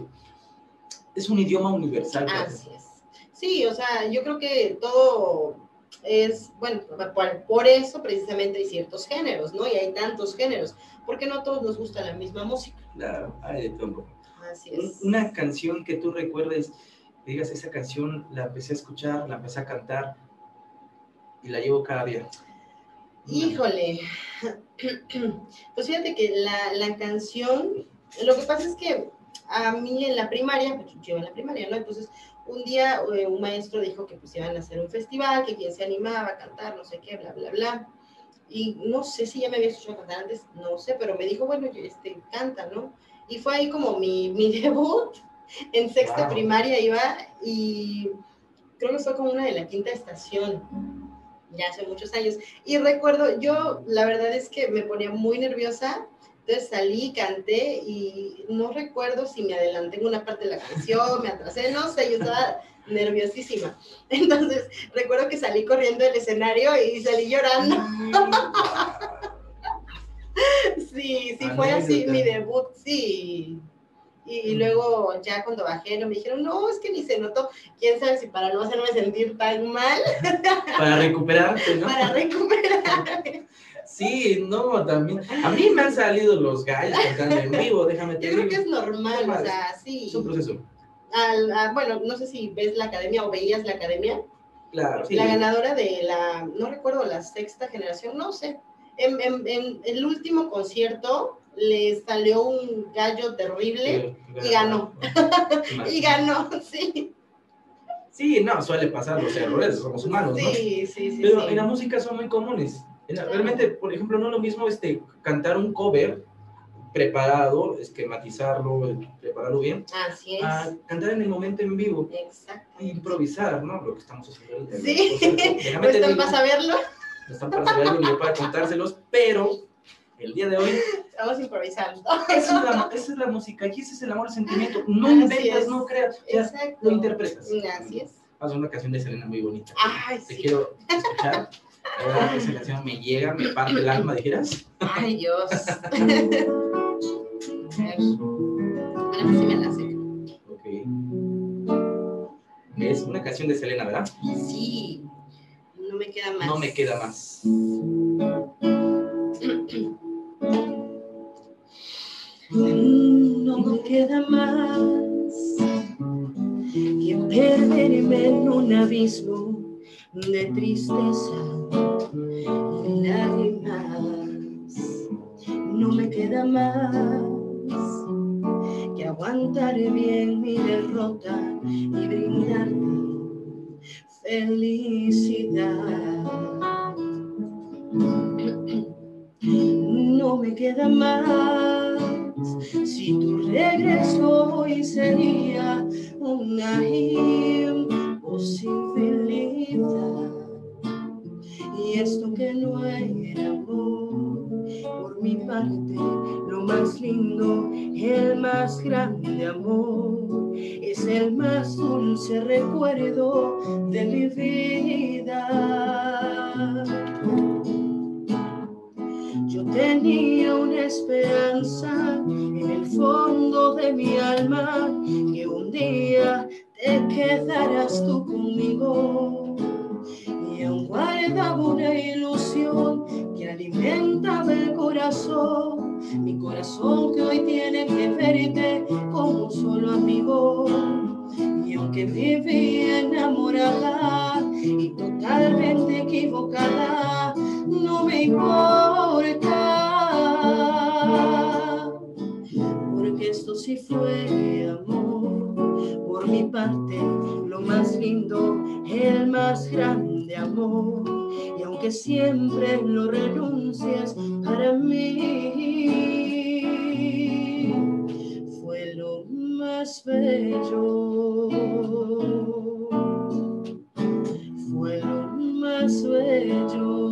Es un idioma universal. Así es. Sí, o sea, yo creo que todo es, bueno, por, por eso precisamente hay ciertos géneros, ¿no? Y hay tantos géneros, porque no a todos nos gusta la misma música. Claro, hay de todo. Así es. Una canción que tú recuerdes, que digas, esa canción la empecé a escuchar, la empecé a cantar y la llevo cada día. Híjole, pues fíjate que la, la canción, lo que pasa es que a mí en la primaria, pues yo en la primaria, ¿no? Entonces, un día eh, un maestro dijo que pues iban a hacer un festival, que quien se animaba a cantar, no sé qué, bla, bla, bla. Y no sé si ya me había escuchado cantar antes, no sé, pero me dijo, bueno, este, canta, ¿no? Y fue ahí como mi, mi debut, en sexto Wow. primaria iba, y creo que fue como una de la quinta estación, ya hace muchos años. Y recuerdo, yo la verdad es que me ponía muy nerviosa, entonces salí, canté, y no recuerdo si me adelanté en una parte de la canción, me atrasé, no sé, yo estaba nerviosísima. Entonces, recuerdo que salí corriendo del escenario y salí llorando. Sí, sí, fue así mi debut, sí. Y, y luego ya cuando bajé, no me dijeron, no, es que ni se notó. Quién sabe si para no hacerme sentir tan mal. Para recuperarte, ¿no? Para recuperarme. Sí, no, también. A mí me han salido los gallos cantando en vivo, déjame te Yo digo. creo que es normal, o sea, sí. Es un proceso. Al, a, bueno, no sé si ves la academia o veías la academia. Claro, sí. La ganadora de la, no recuerdo, la sexta generación, no sé. En, en, en el último concierto le salió un gallo terrible sí, y ganó. Y ganó, sí. Sí, no, suele pasar los errores, somos humanos, ¿no? Sí, sí, sí. Pero sí. en la música son muy comunes. La, realmente, por ejemplo, no es lo mismo este, cantar un cover preparado, esquematizarlo, prepararlo bien, así es. A cantar en el momento en vivo. Exacto. Improvisar, ¿no? Lo que estamos haciendo ahorita. Sí, ¿no? ¿No están para saberlo? No están para saberlo ni yo para contárselos, pero el día de hoy... Estamos improvisando. Esa es la, esa es la música, y ese es el amor, el sentimiento. No Así inventas, es. no creas, o sea, Exacto. lo interpretas. Así es. Vamos a una canción de Selena muy bonita. Ay, Te sí. quiero escuchar. Ahora esa canción me llega, me parte el alma, dijeras. Ay, Dios. A ver. Ahora sí me la sé. Ok. Es una canción de Selena, ¿verdad? Sí. No me queda más. No me queda más. No me queda más que perderme en un abismo de tristeza y lágrimas. No me queda más que aguantar bien mi derrota y brindarte felicidad. no me queda más. Si tu regreso hoy sería una imposibilidad. Y esto que no era amor, por mi parte, lo más lindo, el más grande amor, es el más dulce recuerdo de mi vida. Yo tenía una esperanza en el fondo de mi alma, que un día te quedarás tú conmigo. Y aún guardaba una ilusión que alimentaba el corazón, mi corazón que hoy tiene que verte como un solo amigo. Y aunque vivía enamorada y totalmente equivocada, no me importa, porque esto sí fue amor. Por mi parte, lo más lindo, el más grande amor. Y aunque siempre lo renuncies, para mí fue lo más bello. Fue lo más bello.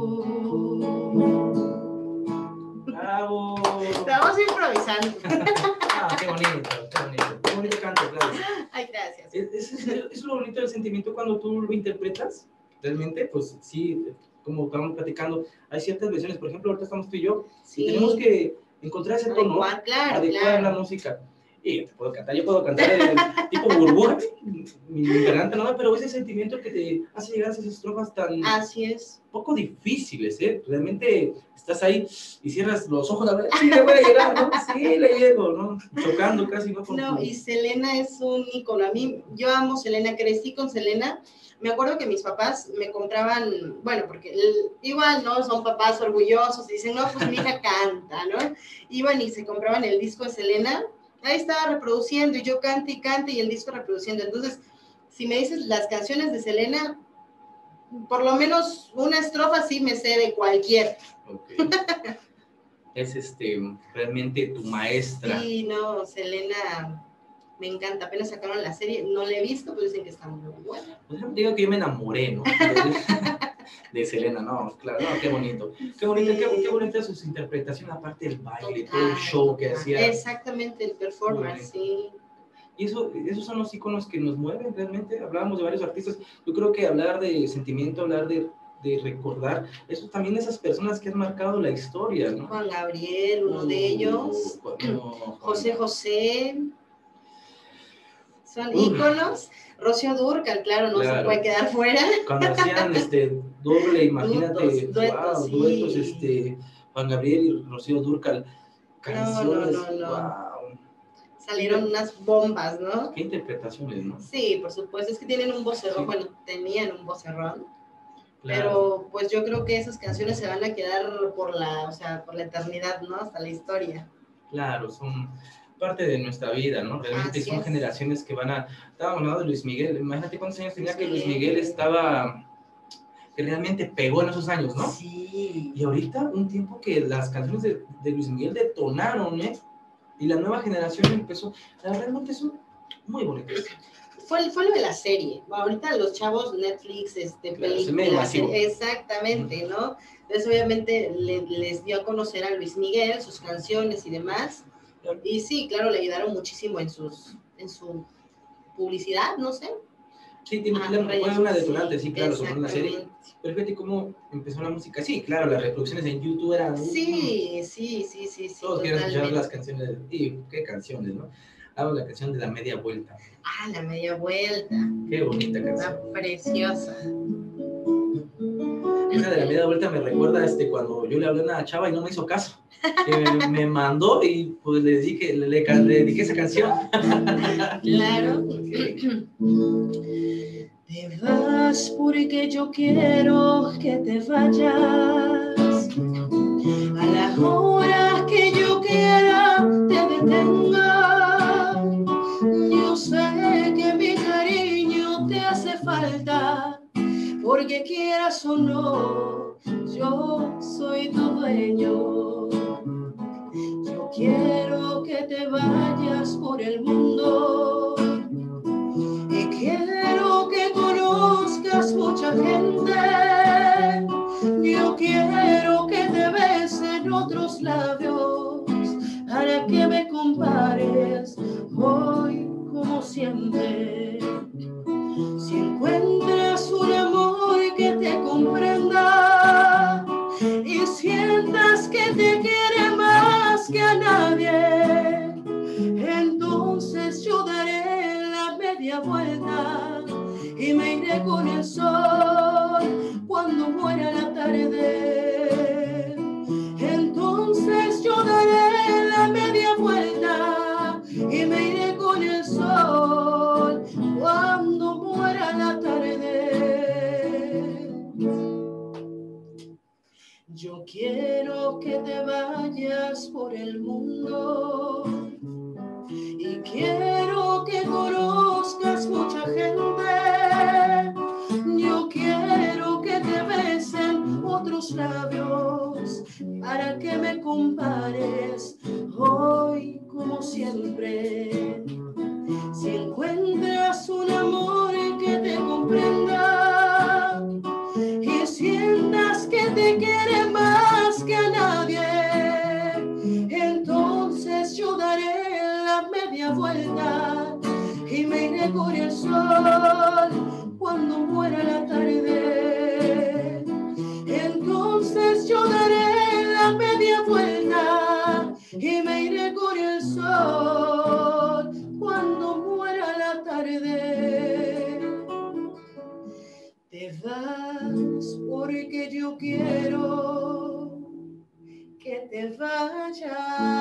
¡Bravo! Estamos improvisando. Ah, qué bonito, qué bonito. Qué bonito canto, claro. Ay, gracias. Es, es, es, es lo bonito del sentimiento cuando tú lo interpretas. Realmente, pues sí, como estamos platicando, hay ciertas versiones. Por ejemplo, ahorita estamos tú y yo, Sí. y tenemos que encontrar ese tono, Adecuar, claro, adecuar claro. la música. Y te puedo cantar, yo puedo cantar el tipo burbuja, mi, mi garganta no, pero ese sentimiento que te hace llegar a esas estrofas tan Así es. poco difíciles, ¿eh? Realmente estás ahí y cierras los ojos a ver, sí, le voy a llegar, ¿no? Sí, le llego, ¿no? Chocando casi, ¿no? Con No, tu- y Selena es un ícono. A mí, yo amo Selena, crecí con Selena. Me acuerdo que mis papás me compraban, bueno, porque el- igual, ¿no? Son papás orgullosos y dicen, no, pues mi hija canta, ¿no? Iban y se compraban el disco de Selena. Ahí estaba reproduciendo y yo cante y cante y el disco reproduciendo. Entonces, si me dices las canciones de Selena, por lo menos una estrofa sí me sé de cualquier. Ok. Es este, realmente tu maestra. Sí, no, Selena me encanta. Apenas sacaron la serie, no la he visto, pero dicen que está muy buena. Pues digo que yo me enamoré, ¿no? De, de Selena, no, claro, no, qué bonito. Qué bonito, qué, qué bonita su interpretación, aparte del baile, todo el show que hacía. Exactamente, el performance, sí. Y eso, esos son los iconos que nos mueven realmente. Hablábamos de varios artistas. Yo creo que hablar de sentimiento, hablar de, de recordar, eso también esas personas que han marcado la historia, ¿no? Juan Gabriel, uno de ellos. Uh, no, José José. Son Uh. íconos. Rocío Dúrcal, claro, no Claro. se puede quedar fuera. Cuando hacían este doble, imagínate, Duetos, duetos, wow, sí. duetos, este, Juan Gabriel y Rocío Dúrcal, canciones, no, no. wow, Salieron unas bombas, ¿no? qué interpretaciones, ¿no? Sí, por supuesto, es que tienen un vocerrón, Sí. bueno, tenían un vocerrón. Claro. Pero pues yo creo que esas canciones se van a quedar por la, o sea, por la eternidad, ¿no? Hasta la historia. Claro, son parte de nuestra vida, ¿no? Realmente Así son es. generaciones que van a... Estábamos hablando de Luis Miguel, imagínate cuántos años tenía Luis que Luis Miguel. Miguel estaba... que realmente pegó en esos años, ¿no? Sí. Y ahorita un tiempo que las canciones de, de Luis Miguel detonaron, ¿eh? Y la nueva generación empezó... Realmente son muy bonitas. Fue, fue lo de la serie. Ahorita los chavos, Netflix, este, Claro, es medio películas, masivo. exactamente, ¿no? Entonces, obviamente, le- les dio a conocer a Luis Miguel, sus canciones y demás. Y sí, claro, le ayudaron muchísimo en, sus, en su publicidad, no sé. Sí, tiene, Ah, fue redes, una detonante, sí, claro, sobre una serie. exactamente. Pero fíjate cómo empezó la música. Sí, claro, las reproducciones en YouTube eran... Sí, sí, sí, sí, sí, Todos quieren escuchar totalmente. las canciones. Y qué canciones, ¿no? Hago la canción de La Media Vuelta. Ah, la media vuelta. Qué bonita canción. Está preciosa. Esa de La Media Vuelta me recuerda este, cuando yo le hablé a una chava y no me hizo caso. Que me, me mandó y pues le dije, le, le, le dediqué esa canción. Claro. Te vas porque yo quiero que te vayas. A la hora que yo quiera te detenga. Yo sé que mi cariño te hace falta, porque quieras o no, yo soy tu dueño. quiero que te vayas por el mundo y quiero que conozcas mucha gente. Yo quiero que te besen otros labios para que me compares hoy como siempre. Si encuentras un amor que te comprenda y sientas que te quiere más que a nadie, entonces yo daré la media vuelta y me iré con el sol cuando muera la tarde. Entonces yo daré la media vuelta y me iré con el sol cuando muera la tarde. Yo quiero que te vayas por el mundo y quiero que conozcas mucha gente. Yo quiero que te besen otros labios para que me compares hoy como siempre. Si encuentras un amor que te comprenda y sientas que te quiere más que a nadie, entonces yo daré la media vuelta y me iré con el sol cuando muera la tarde. Entonces yo daré la media vuelta y me iré con el sol cuando muera la tarde. Te vas porque yo quiero que te vayas.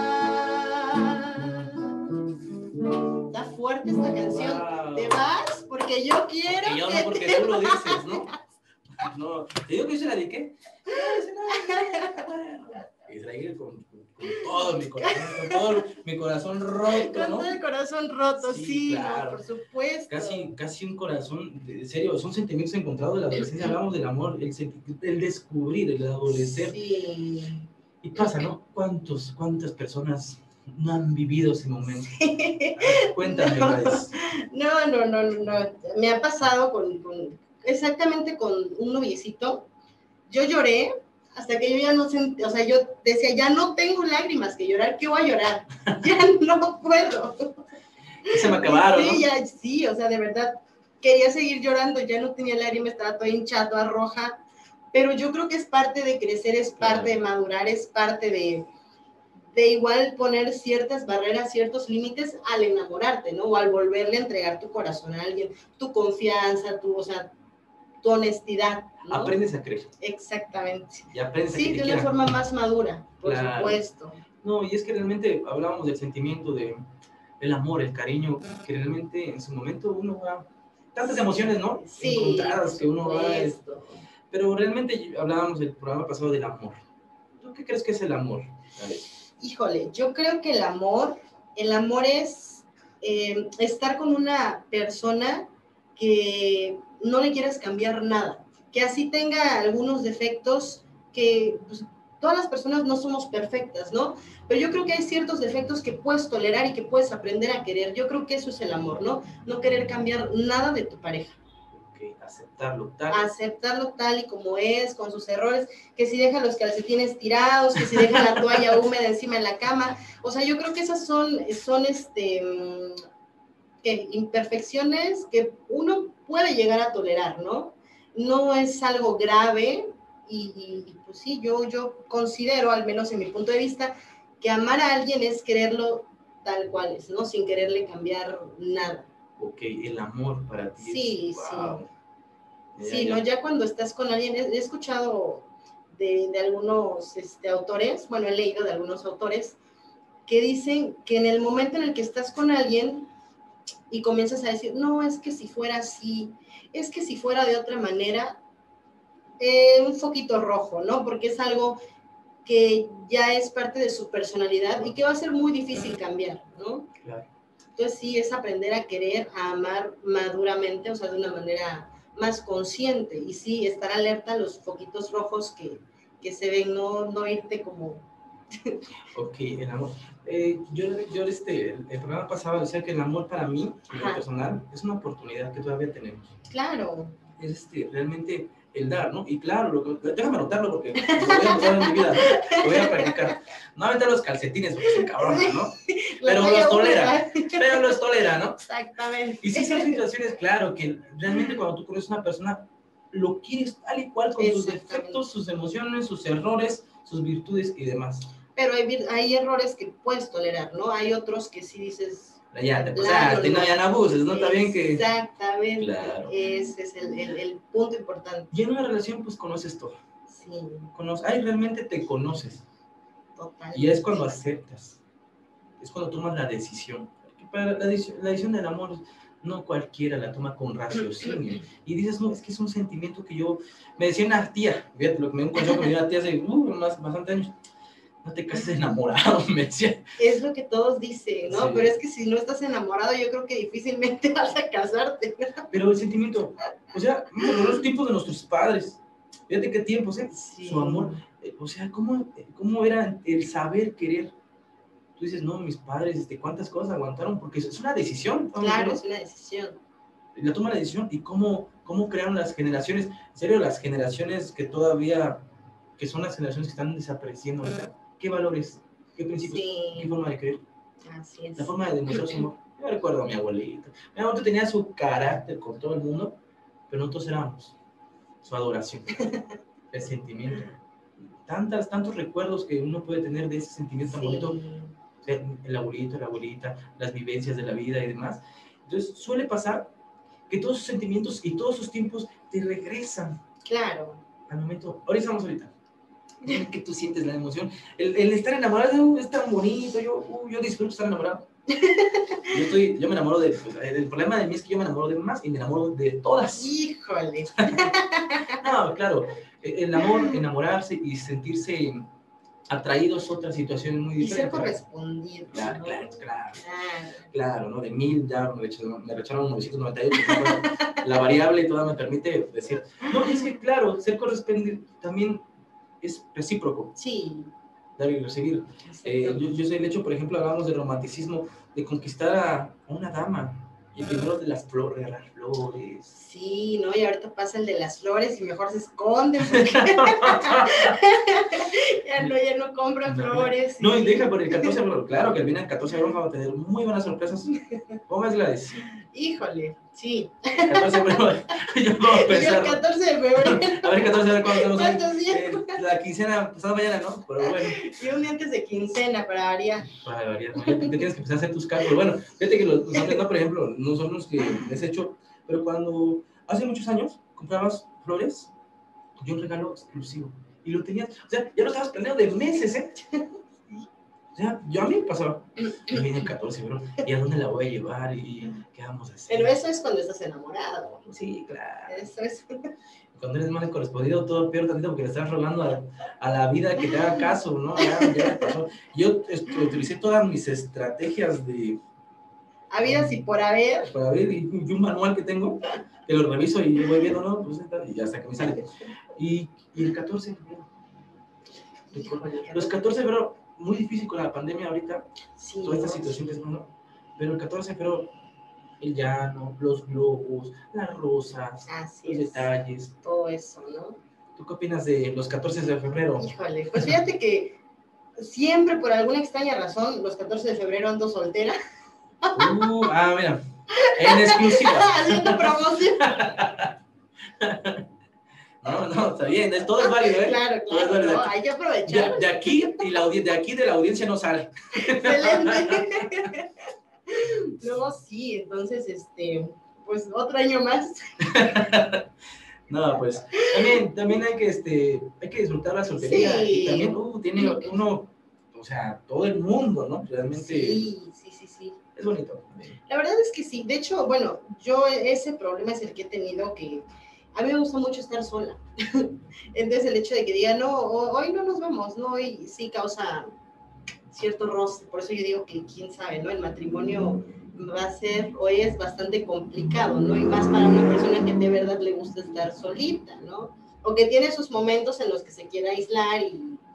Está fuerte esta canción. Wow. Te vas porque yo quiero. Y yo que no, porque te tú lo vayas. dices, ¿no? No, te digo que yo se la dediqué. Y traí con, con todo mi corazón, con todo mi corazón roto, Con ¿no? todo el corazón roto, Sí, sí, claro. no, por supuesto. Casi, casi un corazón, en serio, son sentimientos encontrados de la adolescencia. Hablamos del amor, el, el descubrir, el adolecer. Sí. Y pasa, ¿no? ¿Cuántos, cuántas personas no han vivido ese momento? Cuéntame, no, Grace. no, no, no, no, me ha pasado con, con, exactamente con un noviecito. Yo lloré hasta que yo ya no sentí, o sea, yo decía, ya no tengo lágrimas que llorar, ¿qué voy a llorar? Ya no puedo. Se me acabaron, sí, ¿no? ya, sí, o sea, de verdad, quería seguir llorando, ya no tenía lágrimas, estaba toda hinchada, toda roja, pero yo creo que es parte de crecer, es parte Claro. de madurar, es parte de, de igual poner ciertas barreras, ciertos límites al enamorarte, ¿no? O al volverle a entregar tu corazón a alguien, tu confianza, tu, o sea, tu honestidad, ¿no? Aprendes a creer. Exactamente. Y aprendes a Sí, que de te una quieran. forma más madura, por Claro. supuesto. No, y es que realmente hablábamos del sentimiento de el amor, el cariño, que realmente en su momento uno va, tantas emociones, ¿no? Sí, Encontradas por que uno va, supuesto. pero realmente hablábamos del programa pasado del amor. ¿Tú qué crees que es el amor? Híjole, yo creo que el amor, el amor es eh, estar con una persona que no le quieras cambiar nada, que así tenga algunos defectos, que pues, todas las personas no somos perfectas, ¿no? Pero yo creo que hay ciertos defectos que puedes tolerar y que puedes aprender a querer. Yo creo que eso es el amor, ¿no? No querer cambiar nada de tu pareja. Okay, aceptarlo tal. Aceptarlo tal y como es, con sus errores, que si deja los calcetines tirados, que si deja la toalla húmeda encima de la cama. O sea, yo creo que esas son, son este, que, imperfecciones que uno puede llegar a tolerar, ¿no? No es algo grave y, y pues sí, yo, yo considero, al menos en mi punto de vista, que amar a alguien es quererlo tal cual es, ¿no? Sin quererle cambiar nada. Ok, el amor para ti sí, es, wow. Sí, ya, sí, ya. ¿no? Ya cuando estás con alguien, he, he escuchado de, de algunos este, autores, bueno, he leído de algunos autores, que dicen que en el momento en el que estás con alguien y comienzas a decir, no, es que si fuera así, es que si fuera de otra manera, eh, un foquito rojo, ¿no? Porque es algo que ya es parte de su personalidad y que va a ser muy difícil cambiar, ¿no? Claro. Entonces sí es aprender a querer, a amar maduramente, o sea, de una manera más consciente, y sí estar alerta a los foquitos rojos que, que se ven, no, no irte como Ok, el amor. Eh, yo, yo este, el, el programa pasado decía que el amor para mí, en lo personal, es una oportunidad que todavía tenemos. Claro. Es este, realmente el dar, ¿no? Y claro, lo que, déjame anotarlo porque lo voy a usar en mi vida, ¿no? Lo voy a practicar. No aventar los calcetines porque son cabrones, ¿no? Pero los tolera, pero los tolera, ¿no? Exactamente. Y sí son situaciones, claro, que realmente cuando tú conoces a una persona, lo quieres tal y cual, con sus defectos, sus emociones, sus errores, sus virtudes y demás. Pero hay, hay errores que puedes tolerar, ¿no? Hay otros que sí dices... Ya te pasaste, no, ya no abuses, ¿no? Está bien que... Exactamente, claro. Ese es el, el, el punto importante. Y en una relación, pues, conoces todo. Sí. Conoces, ay, realmente te conoces. Totalmente. Y es cuando aceptas. Es cuando tomas la decisión. Porque para la, decisión, la decisión del amor, no cualquiera la toma con raciocinio. Y dices, no, es que es un sentimiento que yo... Me decía una tía, fíjate lo que me dio un consejo que me dio una tía hace uh, más, bastante años. No te cases enamorado, me decía. Es lo que todos dicen, ¿no? Sí. Pero es que si no estás enamorado, yo creo que difícilmente vas a casarte. Pero el sentimiento, o sea, los tiempos de nuestros padres, fíjate qué tiempos, ¿eh? Sí. Su amor, eh, o sea, ¿cómo, cómo era el saber querer? Tú dices, no, mis padres, este, ¿cuántas cosas aguantaron? Porque es una decisión. Claro, ¿no? es una decisión. La toma la decisión y cómo, cómo crearon las generaciones, en serio, las generaciones que todavía, que son las generaciones que están desapareciendo, ¿verdad? ¿Qué valores? ¿Qué principios? Sí. ¿Qué forma de creer? Así es. La forma de demostrar su amor. Yo recuerdo a mi abuelita. Mi abuelita tenía su carácter con todo el mundo, pero nosotros éramos su adoración, el sentimiento. Tantas, tantos recuerdos que uno puede tener de ese sentimiento tan Sí. bonito. O sea, el abuelito, la abuelita, las vivencias de la vida y demás. Entonces, suele pasar que todos esos sentimientos y todos esos tiempos te regresan. Claro. Al momento. Ahorita estamos ahorita. Que tú sientes la emoción. El, el estar enamorado uh, es tan bonito. Yo, uh, yo disfruto estar enamorado. Yo, estoy, yo me enamoro de... Pues, el problema de mí es que yo me enamoro de más y me enamoro de todas. Híjole. No, claro. El amor, enamorarse y sentirse atraído es otra situación muy Y ser diferente. correspondido. Claro, ¿no? claro, claro. Claro. Claro, ¿no? De mil ya me rechazaron, me rechazaron novecientos noventa y ocho. Bueno, la variable toda me permite decir... No, es que claro, ser correspondido también es recíproco. Sí. Dar y recibir. Eh, yo, yo sé el hecho, por ejemplo, hablábamos de romanticismo, de conquistar a, a una dama. Y primero de las flores, de las flores. Sí, ¿no? Y ahorita pasa el de las flores y mejor se esconden porque ya no, ya no compran No, flores. No, y deja por el catorce de febrero. Claro que viene el catorce de febrero, va a tener muy buenas sorpresas. Póngase Gladys. Híjole, sí. catorce de febrero. Yo no voy a Y el pensar. catorce de febrero. A ver, catorce de febrero, ¿cuándo tenemos ¿Cuántos hoy? días? Eh, la quincena pasada mañana, ¿no? Pero bueno. Y un día antes de quincena para variar. Para variar, ¿no? Ya te tienes que empezar a hacer tus cálculos. Bueno, fíjate que los, los hombres, no, por ejemplo, no son los que les he hecho, pero cuando hace muchos años comprabas flores, yo un regalo exclusivo. Y lo tenías, o sea, ya lo estabas planeando de meses, ¿eh? O sea, yo a mí me pasaba. Y viene el catorce, bro. ¿Y a dónde la voy a llevar? ¿Y qué vamos a hacer? Pero eso es cuando estás enamorado. Sí, claro. Eso es. Cuando eres mal correspondido, todo peor tantito porque le estás rogando a, a la vida que te haga caso, ¿no? Ya, ya pasó. Yo este, utilicé todas mis estrategias de... Habidas y por haber. Para ver, y, y un manual que tengo, que lo reviso y voy viendo, ¿no? Pues, y ya hasta que me sale. Y, y el catorce de febrero. Los catorce de febrero, muy difícil con la pandemia ahorita, Sí, toda esta ¿no? situación que es, ¿no? Pero el catorce de febrero, el llano, los globos, las rosas, Así los es. detalles. Todo eso, ¿no? ¿Tú qué opinas de los catorce de febrero? Híjole, pues fíjate que siempre, por alguna extraña razón, los catorce de febrero ando soltera. Uh, ah, mira, en exclusiva. Haciendo promoción. No, no, está bien, es, todo es válido, ¿eh? Claro, Todo es claro, válido. ¿no? Hay que aprovechar. De, de aquí y la audi- de aquí de la audiencia no sale. Excelente. No, sí, entonces, este, pues otro año más. No, pues también, también hay que, este, hay que disfrutar la soltería. Sí. Y también uh, tiene uno, o sea, todo el mundo, ¿no? Realmente Sí, sí, sí, sí. es bonito. La verdad es que sí. De hecho, bueno, yo ese problema es el que he tenido, que a mí me gusta mucho estar sola. Entonces el hecho de que diga, no, hoy no nos vemos, no, hoy sí causa cierto roce. Por eso yo digo que quién sabe, ¿no? El matrimonio va a ser o es bastante complicado, ¿no? Y más para una persona que de verdad le gusta estar solita, ¿no? O que tiene sus momentos en los que se quiere aislar y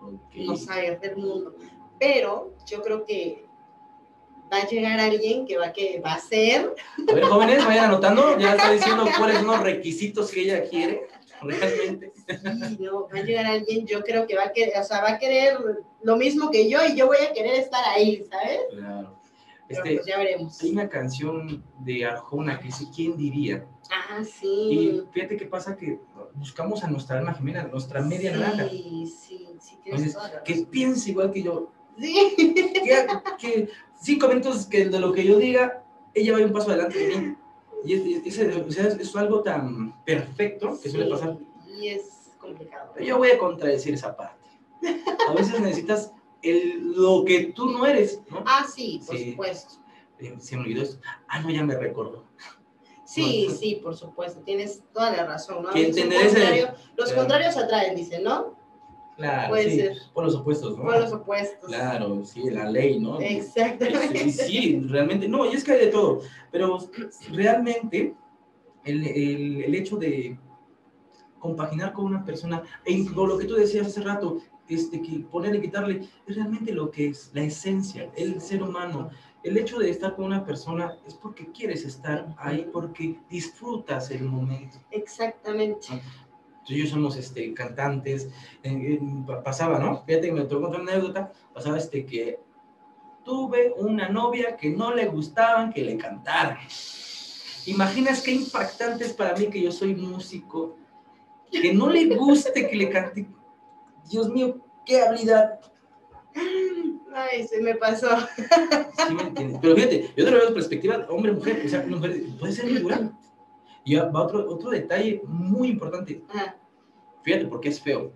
Okay. No sabe hacer mundo. Pero yo creo que va a llegar alguien que va, que va a ser... A ver, jóvenes, vayan anotando, ya está diciendo cuáles son los requisitos que ella quiere, realmente. Sí, no, va a llegar alguien, yo creo que va a querer, o sea, va a querer lo mismo que yo y yo voy a querer estar ahí, ¿sabes? Claro. Pero Este, pues ya veremos. Hay una canción de Arjona que dice, ¿quién diría? Ah, sí. Y fíjate qué pasa, que buscamos a nuestra alma gemela, nuestra media naranja. Sí, sí, sí, tienes Entonces, toda la que razón. piense igual que yo. Sí. Que, que cinco minutos que de lo que yo diga, ella va un paso adelante de mí. Y es, es, es, o sea, es, es algo tan perfecto que suele Sí, pasar. y es complicado. Yo voy a contradecir esa parte. A veces necesitas el, lo que tú no eres, ¿no? Ah, sí, por Sí. supuesto. Eh, Se me olvidó esto. Ah, no, ya me recuerdo. Sí, No. sí, por supuesto, tienes toda la razón, ¿no? A Que veces un entender ese- contrario- los claro. contrarios atraen, dicen, ¿no? Claro, Puede sí, ser. por los opuestos, ¿no? Por los opuestos. Claro, sí, la ley, ¿no? Exactamente. Sí, sí, realmente, no, y es que hay de todo, pero realmente el, el, el hecho de compaginar con una persona, e incluso lo que tú decías hace rato, este, que ponerle, quitarle, es realmente lo que es la esencia, el ser humano. El hecho de estar con una persona es porque quieres estar ahí, porque disfrutas el momento. Exactamente. Tú y yo somos este, cantantes, eh, eh, pasaba, ¿no? Fíjate que me tocó contar una anécdota, pasaba este que tuve una novia que no le gustaban que le cantaran. ¿Imaginas qué impactante es para mí, que yo soy músico, que no le guste que le cante? Dios mío, qué habilidad. Ay, se me pasó. ¿Sí me entiendes? Pero fíjate, yo te lo veo de perspectiva hombre-mujer, o sea, mujer, puede ser muy dura. Y va otro, otro detalle muy importante. Ajá. Fíjate, porque es feo.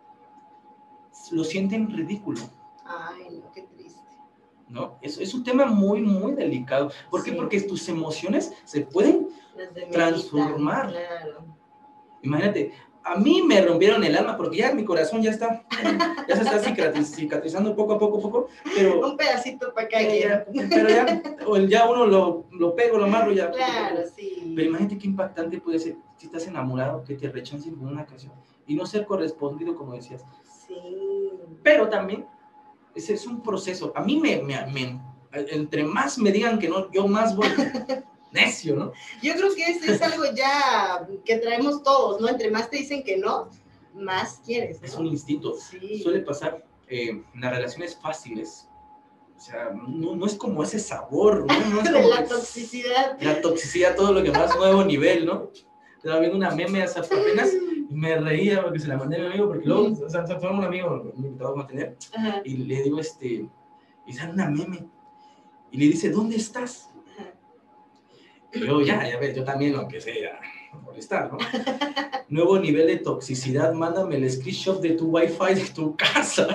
Lo sienten ridículo, Ay, no, qué triste. ¿no? Es, es un tema muy, muy delicado. ¿Por qué? Sí. Porque tus emociones se pueden Las de mi transformar. vida, claro. Imagínate, a mí me rompieron el alma porque ya mi corazón ya está, ya se está cicatriz, cicatrizando poco a poco, poco, pero... Un pedacito para acá. Eh, ya, pero ya, o ya uno lo, lo pego, lo amarro ya. Claro, sí. Pero imagínate qué impactante puede ser si estás enamorado, que te rechacen con una canción y no ser correspondido, como decías. Sí. Pero también, ese es un proceso. A mí me, me, me entre más me digan que no, yo más voy necio, ¿no? Yo creo que eso es algo ya que traemos todos, ¿no? Entre más te dicen que no, más quieres, ¿no? Es un instinto. Sí. Suele pasar eh, en las relaciones fáciles. O sea, no, no es como ese sabor, ¿no? No es De como la que- toxicidad. La toxicidad, todo lo que más nuevo nivel, ¿no? Estaba viendo una meme hace apenas y me reía porque se la mandé a mi amigo, porque luego, o sea, fue un amigo, un invitado a tener, Ajá. y le digo, este, y sale una meme, y le dice, ¿dónde estás? Ajá. Y yo, ya, ya ves, yo también, aunque sea, molestar, ¿no? Nuevo nivel de toxicidad, mándame el screenshot de tu wifi de tu casa.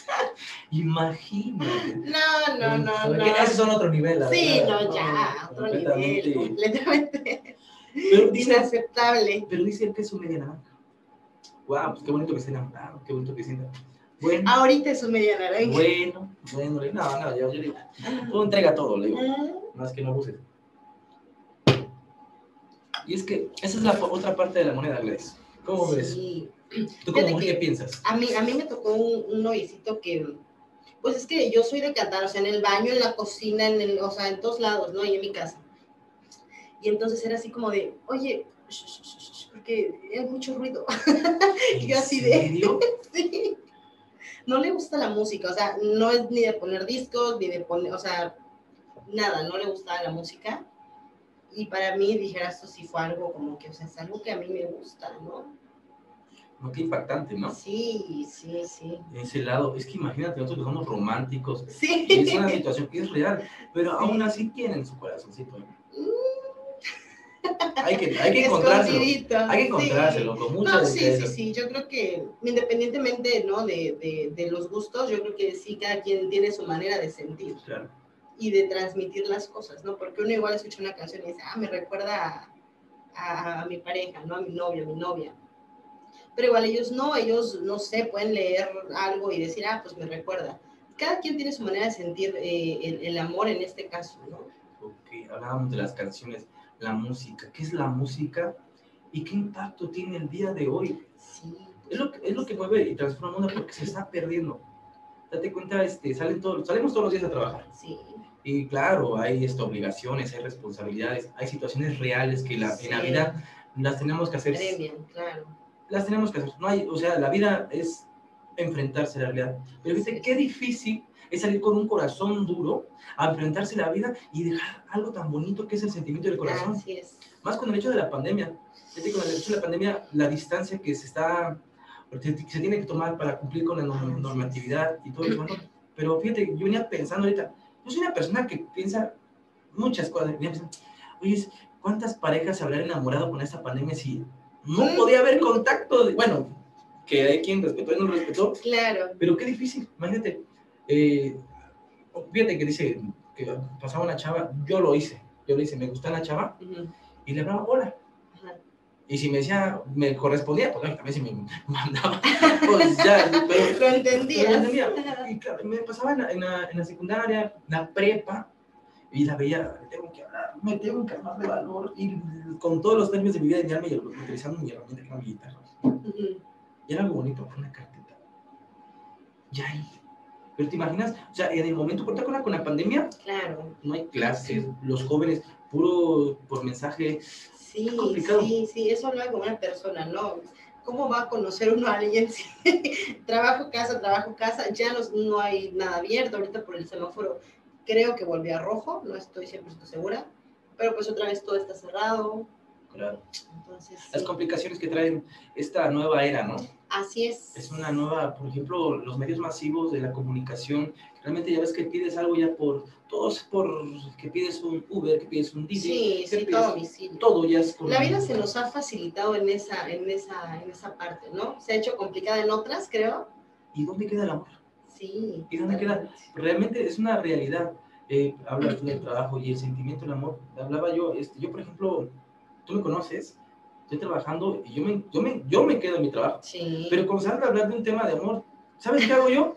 Imagínate. No, no, no, Porque no. Esos son otro nivel, la Sí, verdad. no, ya, otro completamente. nivel, completamente Pero dice, inaceptable. pero dice él que es su media naranja. Wow, pues qué bonito que esté enamorado, qué bonito que sienta. Bueno, Ahorita es su media naranja. bueno, bueno, le- no, no, yo, yo digo, tú entrega todo, le digo, Ah, más que no abuses. Y es que esa es la po- otra parte de la moneda, Gladys. ¿Cómo ves? sí. ¿Tú Fíjate cómo que- qué piensas? A mí, a mí me tocó un, un noviecito que, pues es que yo soy de cantar, o sea, en el baño, en la cocina, en el, o sea, en todos lados, ¿no? Y en mi casa. Y entonces era así como de, oye, sh, sh, sh, sh, porque hay mucho ruido. Y yo así de- ¿En serio? Sí. No le gusta la música, o sea, no es ni de poner discos, ni de poner, o sea, nada, no le gustaba la música. Y para mí, dijera, esto sí fue algo como que, o sea, es algo que a mí me gusta, ¿no? No, qué impactante, ¿no? Sí, sí, sí. Ese lado, es que imagínate, nosotros que somos románticos, Sí. y es una situación que es real, pero Sí. aún así tienen su corazoncito. ¿eh? Hay que, hay que encontrárselo. Escondidito, Hay que sí. encontrárselo con mucha No, sí, sí, destreza. sí, yo creo que independientemente, ¿no? de, de, de los gustos, yo creo que sí, cada quien tiene su manera de sentir Claro. y de transmitir las cosas, ¿no? Porque uno igual escucha una canción y dice, ah, me recuerda a, a, a mi pareja, ¿no? A mi novio, a mi novia. Pero igual ellos no, ellos, no sé, pueden leer algo y decir, ah, pues me recuerda. Cada quien tiene su manera de sentir eh, el, el amor en este caso, ¿no? Ok, hablábamos de las canciones, la música. ¿Qué es la música y qué impacto tiene el día de hoy? Sí, Es lo, que, es lo que mueve y transforma el mundo porque se está perdiendo. Date cuenta, este, salen todos, salimos todos los días a trabajar. Sí. Y claro, hay este, obligaciones, hay responsabilidades, hay situaciones reales que la, Sí. en la vida las tenemos que hacer. Premian, claro. Las tenemos que hacer. No hay, o sea, la vida es enfrentarse a la realidad. Pero fíjate Sí. qué difícil es salir con un corazón duro a enfrentarse a la vida y dejar algo tan bonito que es el sentimiento del corazón. Así es. Más con el hecho de la pandemia. Fíjate, con el hecho de la pandemia, la distancia que se está, que se tiene que tomar para cumplir con la norm- normatividad y todo eso, ¿no? Pero fíjate, yo venía pensando ahorita, yo soy una persona que piensa muchas cosas. Venía pensando, oye, ¿cuántas parejas se habrán enamorado con esta pandemia si no podía haber contacto? De, bueno, que hay quien respetó y no lo respetó. Claro. Pero qué difícil, imagínate. Eh, fíjate que dice que pasaba una chava, yo lo hice, yo lo hice, me gustaba la chava Uh-huh. y le hablaba hola. Ajá. Y si me decía, me correspondía, pues no, también si me mandaba, pues ya, pero Lo entendías. pero lo entendía. Y claro, me pasaba en la, en la, en la secundaria, la prepa, y la veía, me tengo que hablar, me tengo que armar de valor, y con todos los nervios de mi vida, de y utilizando mi herramienta que era mi guitarra. Uh-huh. Y era algo bonito, fue una cartita. Ya ahí. Pero te imaginas, o sea, en el momento, corta con la, con la pandemia, Claro. no hay clases, los jóvenes, puro por mensaje. Sí, Es complicado. sí, sí, eso habla con una persona, ¿no? ¿Cómo va a conocer uno a alguien si trabajo, casa, trabajo, casa? Ya no, no hay nada abierto ahorita por el semáforo. Creo que volvió a rojo, no estoy cien por ciento segura, pero pues otra vez todo está cerrado. Claro. Entonces, sí. Las complicaciones que traen esta nueva era, ¿no? Así es. Es una nueva, por ejemplo, los medios masivos de la comunicación. Realmente ya ves que pides algo ya por, todos por, que pides un Uber, que pides un Didi. Sí, que sí, pides, todo a domicilio. todo ya es con... La vida se nos ha facilitado en esa, en esa, en esa parte, ¿no? Se ha hecho complicada en otras, creo. ¿Y dónde queda el amor? Sí. ¿Y dónde queda? Realmente es una realidad. Eh, hablas tú del trabajo y el sentimiento del amor. Hablaba yo, este, yo por ejemplo, tú me conoces, estoy trabajando y yo me, yo me, yo me quedo en mi trabajo. Sí. Pero cuando se habla de hablar de un tema de amor, ¿sabes qué hago yo?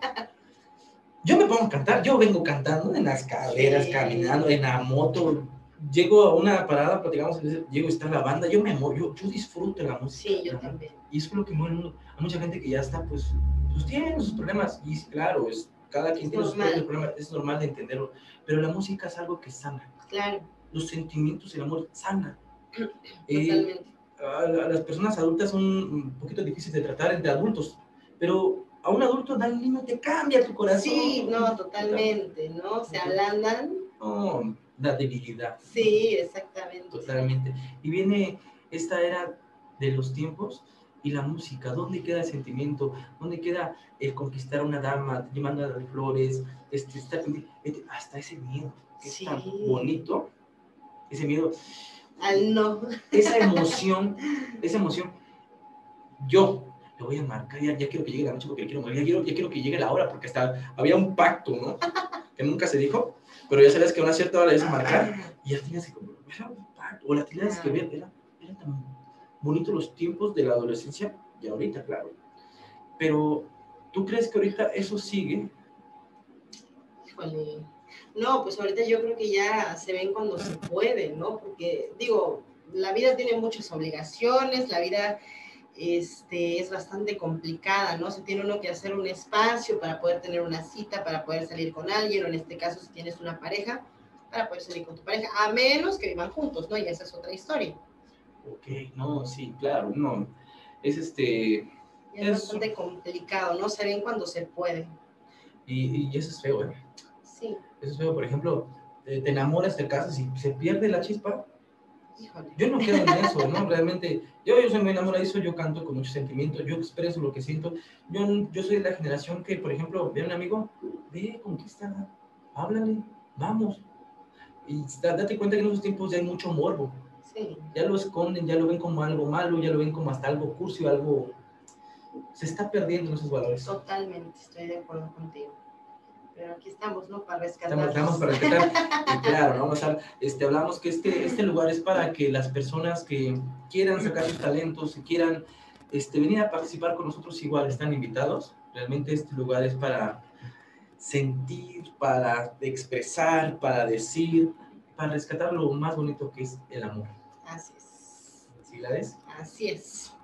Yo me pongo a cantar, yo vengo cantando en las carreras, Sí. caminando, en la moto. Llego a una parada, platicamos, llego y está la banda, yo me muevo, yo, yo disfruto de la música. Sí, yo también. Y eso es lo que mueve el mundo. Hay mucha gente que ya está, pues, pues tiene sus problemas. Y claro, es, cada quien Es tiene sus normal. propios problemas, es normal de entenderlo. Pero la música es algo que sana. Claro, Los sentimientos y el amor sana. Eh, totalmente. a, a las personas adultas son un poquito difíciles de tratar entre adultos, pero a un adulto, da el niño, te cambia tu corazón. Sí, no, totalmente, ¿no? Se ablandan. No, la debilidad. Sí, exactamente. Totalmente. Y viene esta era de los tiempos y la música. ¿Dónde queda el sentimiento? ¿Dónde queda el conquistar a una dama, llamándola flores? Este, estar pendiente? Este, hasta ese miedo, que Sí. es tan bonito. Ese miedo, Al no. esa emoción, esa emoción. Yo le voy a marcar, ya, ya quiero que llegue la noche porque le quiero morir, ya quiero, ya quiero que llegue la hora porque hasta había un pacto, ¿no? Que nunca se dijo, pero ya sabes que a una cierta hora le ibas a marcar y ya tenías que como, era un pacto, o la tenías que ver, era, eran tan bonitos los tiempos de la adolescencia y ahorita, claro. Pero, ¿tú crees que ahorita eso sigue? Híjole. No, pues ahorita yo creo que ya se ven cuando se puede, ¿no? Porque, digo, la vida tiene muchas obligaciones, la vida este, es bastante complicada, ¿no? Se tiene uno que hacer un espacio para poder tener una cita, para poder salir con alguien, o en este caso si tienes una pareja, para poder salir con tu pareja, a menos que vivan juntos, ¿no? Y esa es otra historia. Ok, no, sí, claro, no. Es este... Es, Es- bastante complicado, ¿no? Se ven cuando se puede. Y, y eso es feo, ¿eh? Sí, Eso es feo, por ejemplo, te, te enamoras, te casas y se pierde la chispa. híjole. Yo no quedo en eso, ¿no? Realmente, yo, yo soy muy enamoradizo, yo canto con mucho sentimiento, yo expreso lo que siento. Yo, yo soy de la generación que, por ejemplo, ve a un amigo, ve, conquístala, háblale, vamos. Y da- date cuenta que en esos tiempos ya hay mucho morbo. Sí, Ya lo esconden, ya lo ven como algo malo, ya lo ven como hasta algo cursi o algo... Se está perdiendo esos valores. totalmente, estoy de acuerdo contigo. Pero aquí estamos, ¿no? Para Estamos, rescatar. estamos para respetar. Y claro, ¿no? Vamos a, este, hablamos que este, este lugar es para que las personas que quieran sacar sus talentos, que quieran este, venir a participar con nosotros, igual están invitados. Realmente este lugar es para sentir, para expresar, para decir, para rescatar lo más bonito que es el amor. Así es. ¿Sí la ves? Así es.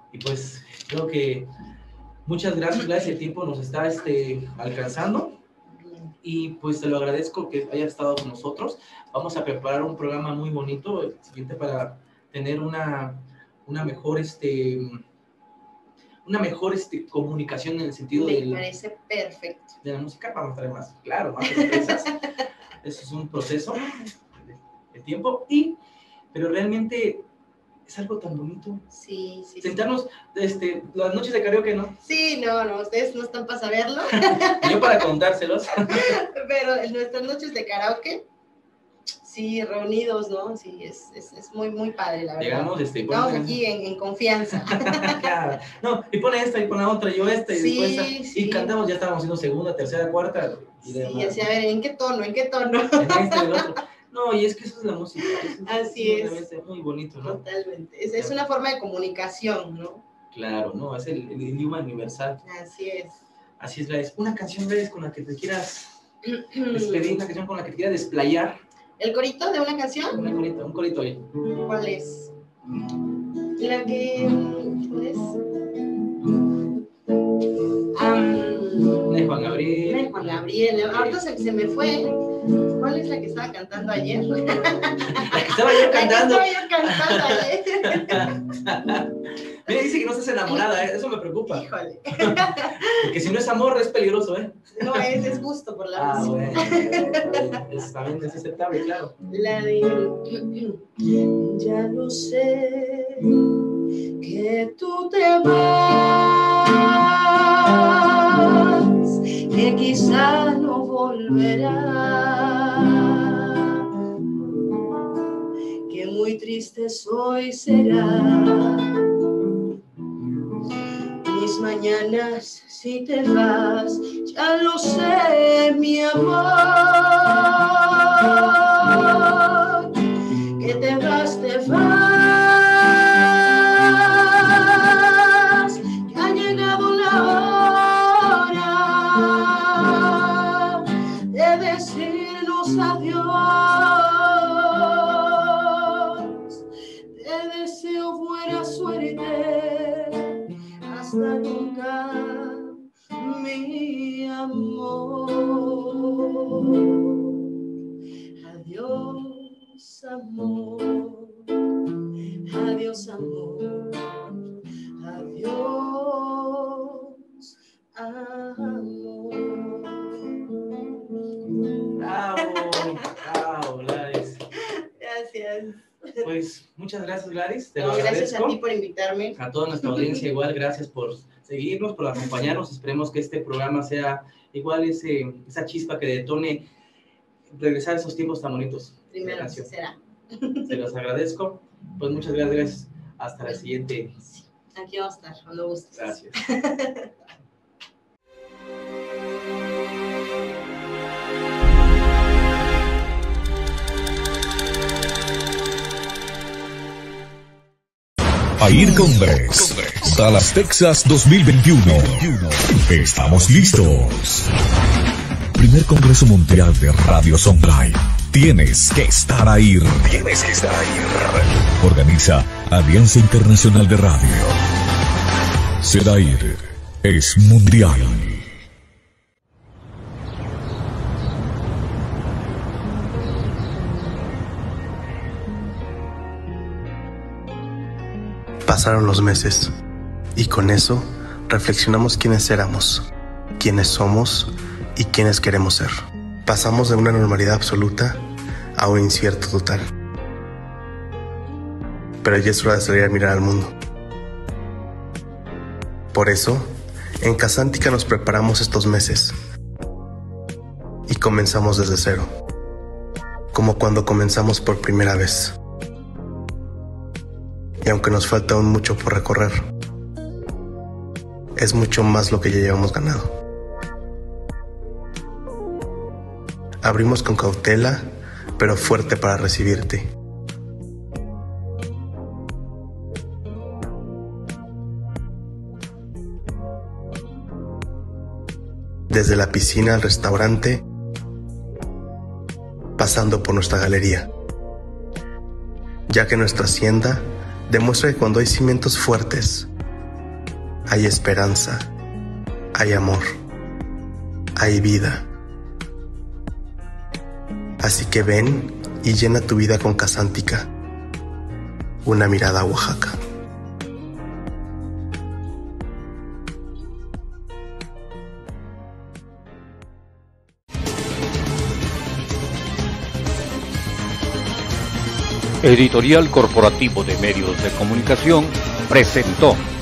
Y pues creo que muchas gracias, gracias, el tiempo nos está este, alcanzando. Y pues te lo agradezco que hayas estado con nosotros. Vamos a preparar un programa muy bonito, el siguiente, para tener una, una mejor, este, una mejor este, comunicación en el sentido Me del, parece perfecto. de la música. Vamos a traer más, claro, más sorpresas. Eso es un proceso de, de tiempo, y, pero realmente es algo tan bonito. Sí, sí. Sentarnos, sí. este, las noches de karaoke, ¿no? Sí, no, no, ustedes no están para saberlo. Yo para contárselos. Pero en nuestras noches de karaoke, sí, reunidos, ¿no? Sí, es, es, es muy, muy padre, la verdad. Llegamos, este, estamos aquí en, en confianza. Claro. No, y pone esta, y pone otra, y yo esta, y sí, después esta, sí. Y cantamos, ya estábamos haciendo segunda, tercera, cuarta. Y sí, y así, a ver, ¿en qué tono? ¿En qué tono? En este, el otro. No, y es que eso es la música. Es, Así es. Es muy bonito, ¿no? Totalmente. Es, es una forma de comunicación, ¿no? Claro, no, es el, el idioma universal. Así es. Así es, Gladys. Una canción, Gladys, con la que te quieras despedir, una canción con la que te quieras desplayar. ¿El corito de una canción? Una corito, un corito ahí. ¿Cuál es? La que... ¿Cuál es? Um, de Juan Gabriel. De Juan Gabriel. Ahorita se, se me fue. ¿Cuál es la que estaba cantando ayer? La que estaba yo cantando. La que estaba yo cantando ayer. Mira, dice que no estás enamorada, ¿eh? Eso me preocupa. Híjole. Porque si no es amor, es peligroso, ¿eh? No, es, es gusto por la ah, música. Bueno, es, también es aceptable, claro. La de... Ya lo sé, que tú te vas, que quizá no volverás, que muy triste soy será. Mis mañanas si te vas, ya lo sé, mi amor, que te vas, te vas, que ha llegado la hora de decirnos adiós. Te deseo buena suerte, hasta nunca, mi amor. Adiós, amor. Adiós, amor. Adiós, amor. Bravo, bravo, Gladys. Gracias. Pues muchas gracias, Gladys. Te no, lo gracias agradezco. a ti por invitarme. A toda nuestra audiencia, igual, gracias por seguirnos, por acompañarnos. Esperemos que este programa sea igual ese, esa chispa que detone regresar a esos tiempos tan bonitos. Primero será. Se los agradezco. Pues muchas gracias. Hasta la siguiente. Aquí vamos a estar, cuando gustes. Gracias. Air Congress, Dallas, Texas dos mil veintiuno. Estamos listos. Primer Congreso Mundial de Radio Songlai. Tienes que estar ahí. Tienes que estar ahí. Organiza Alianza Internacional de Radio. Sedair es mundial. Pasaron los meses y con eso reflexionamos quiénes éramos, quiénes somos y quiénes queremos ser. Pasamos de una normalidad absoluta a un incierto total. Pero ya es hora de salir a mirar al mundo. Por eso, en Casántica nos preparamos estos meses y comenzamos desde cero, como cuando comenzamos por primera vez. Y aunque nos falta aún mucho por recorrer, es mucho más lo que ya llevamos ganado. Abrimos con cautela, pero fuerte para recibirte. Desde la piscina al restaurante, pasando por nuestra galería, ya que nuestra hacienda demuestra que cuando hay cimientos fuertes, hay esperanza, hay amor, hay vida. Así que ven y llena tu vida con Casántica, una mirada a Oaxaca. Editorial Corporativo de Medios de Comunicación presentó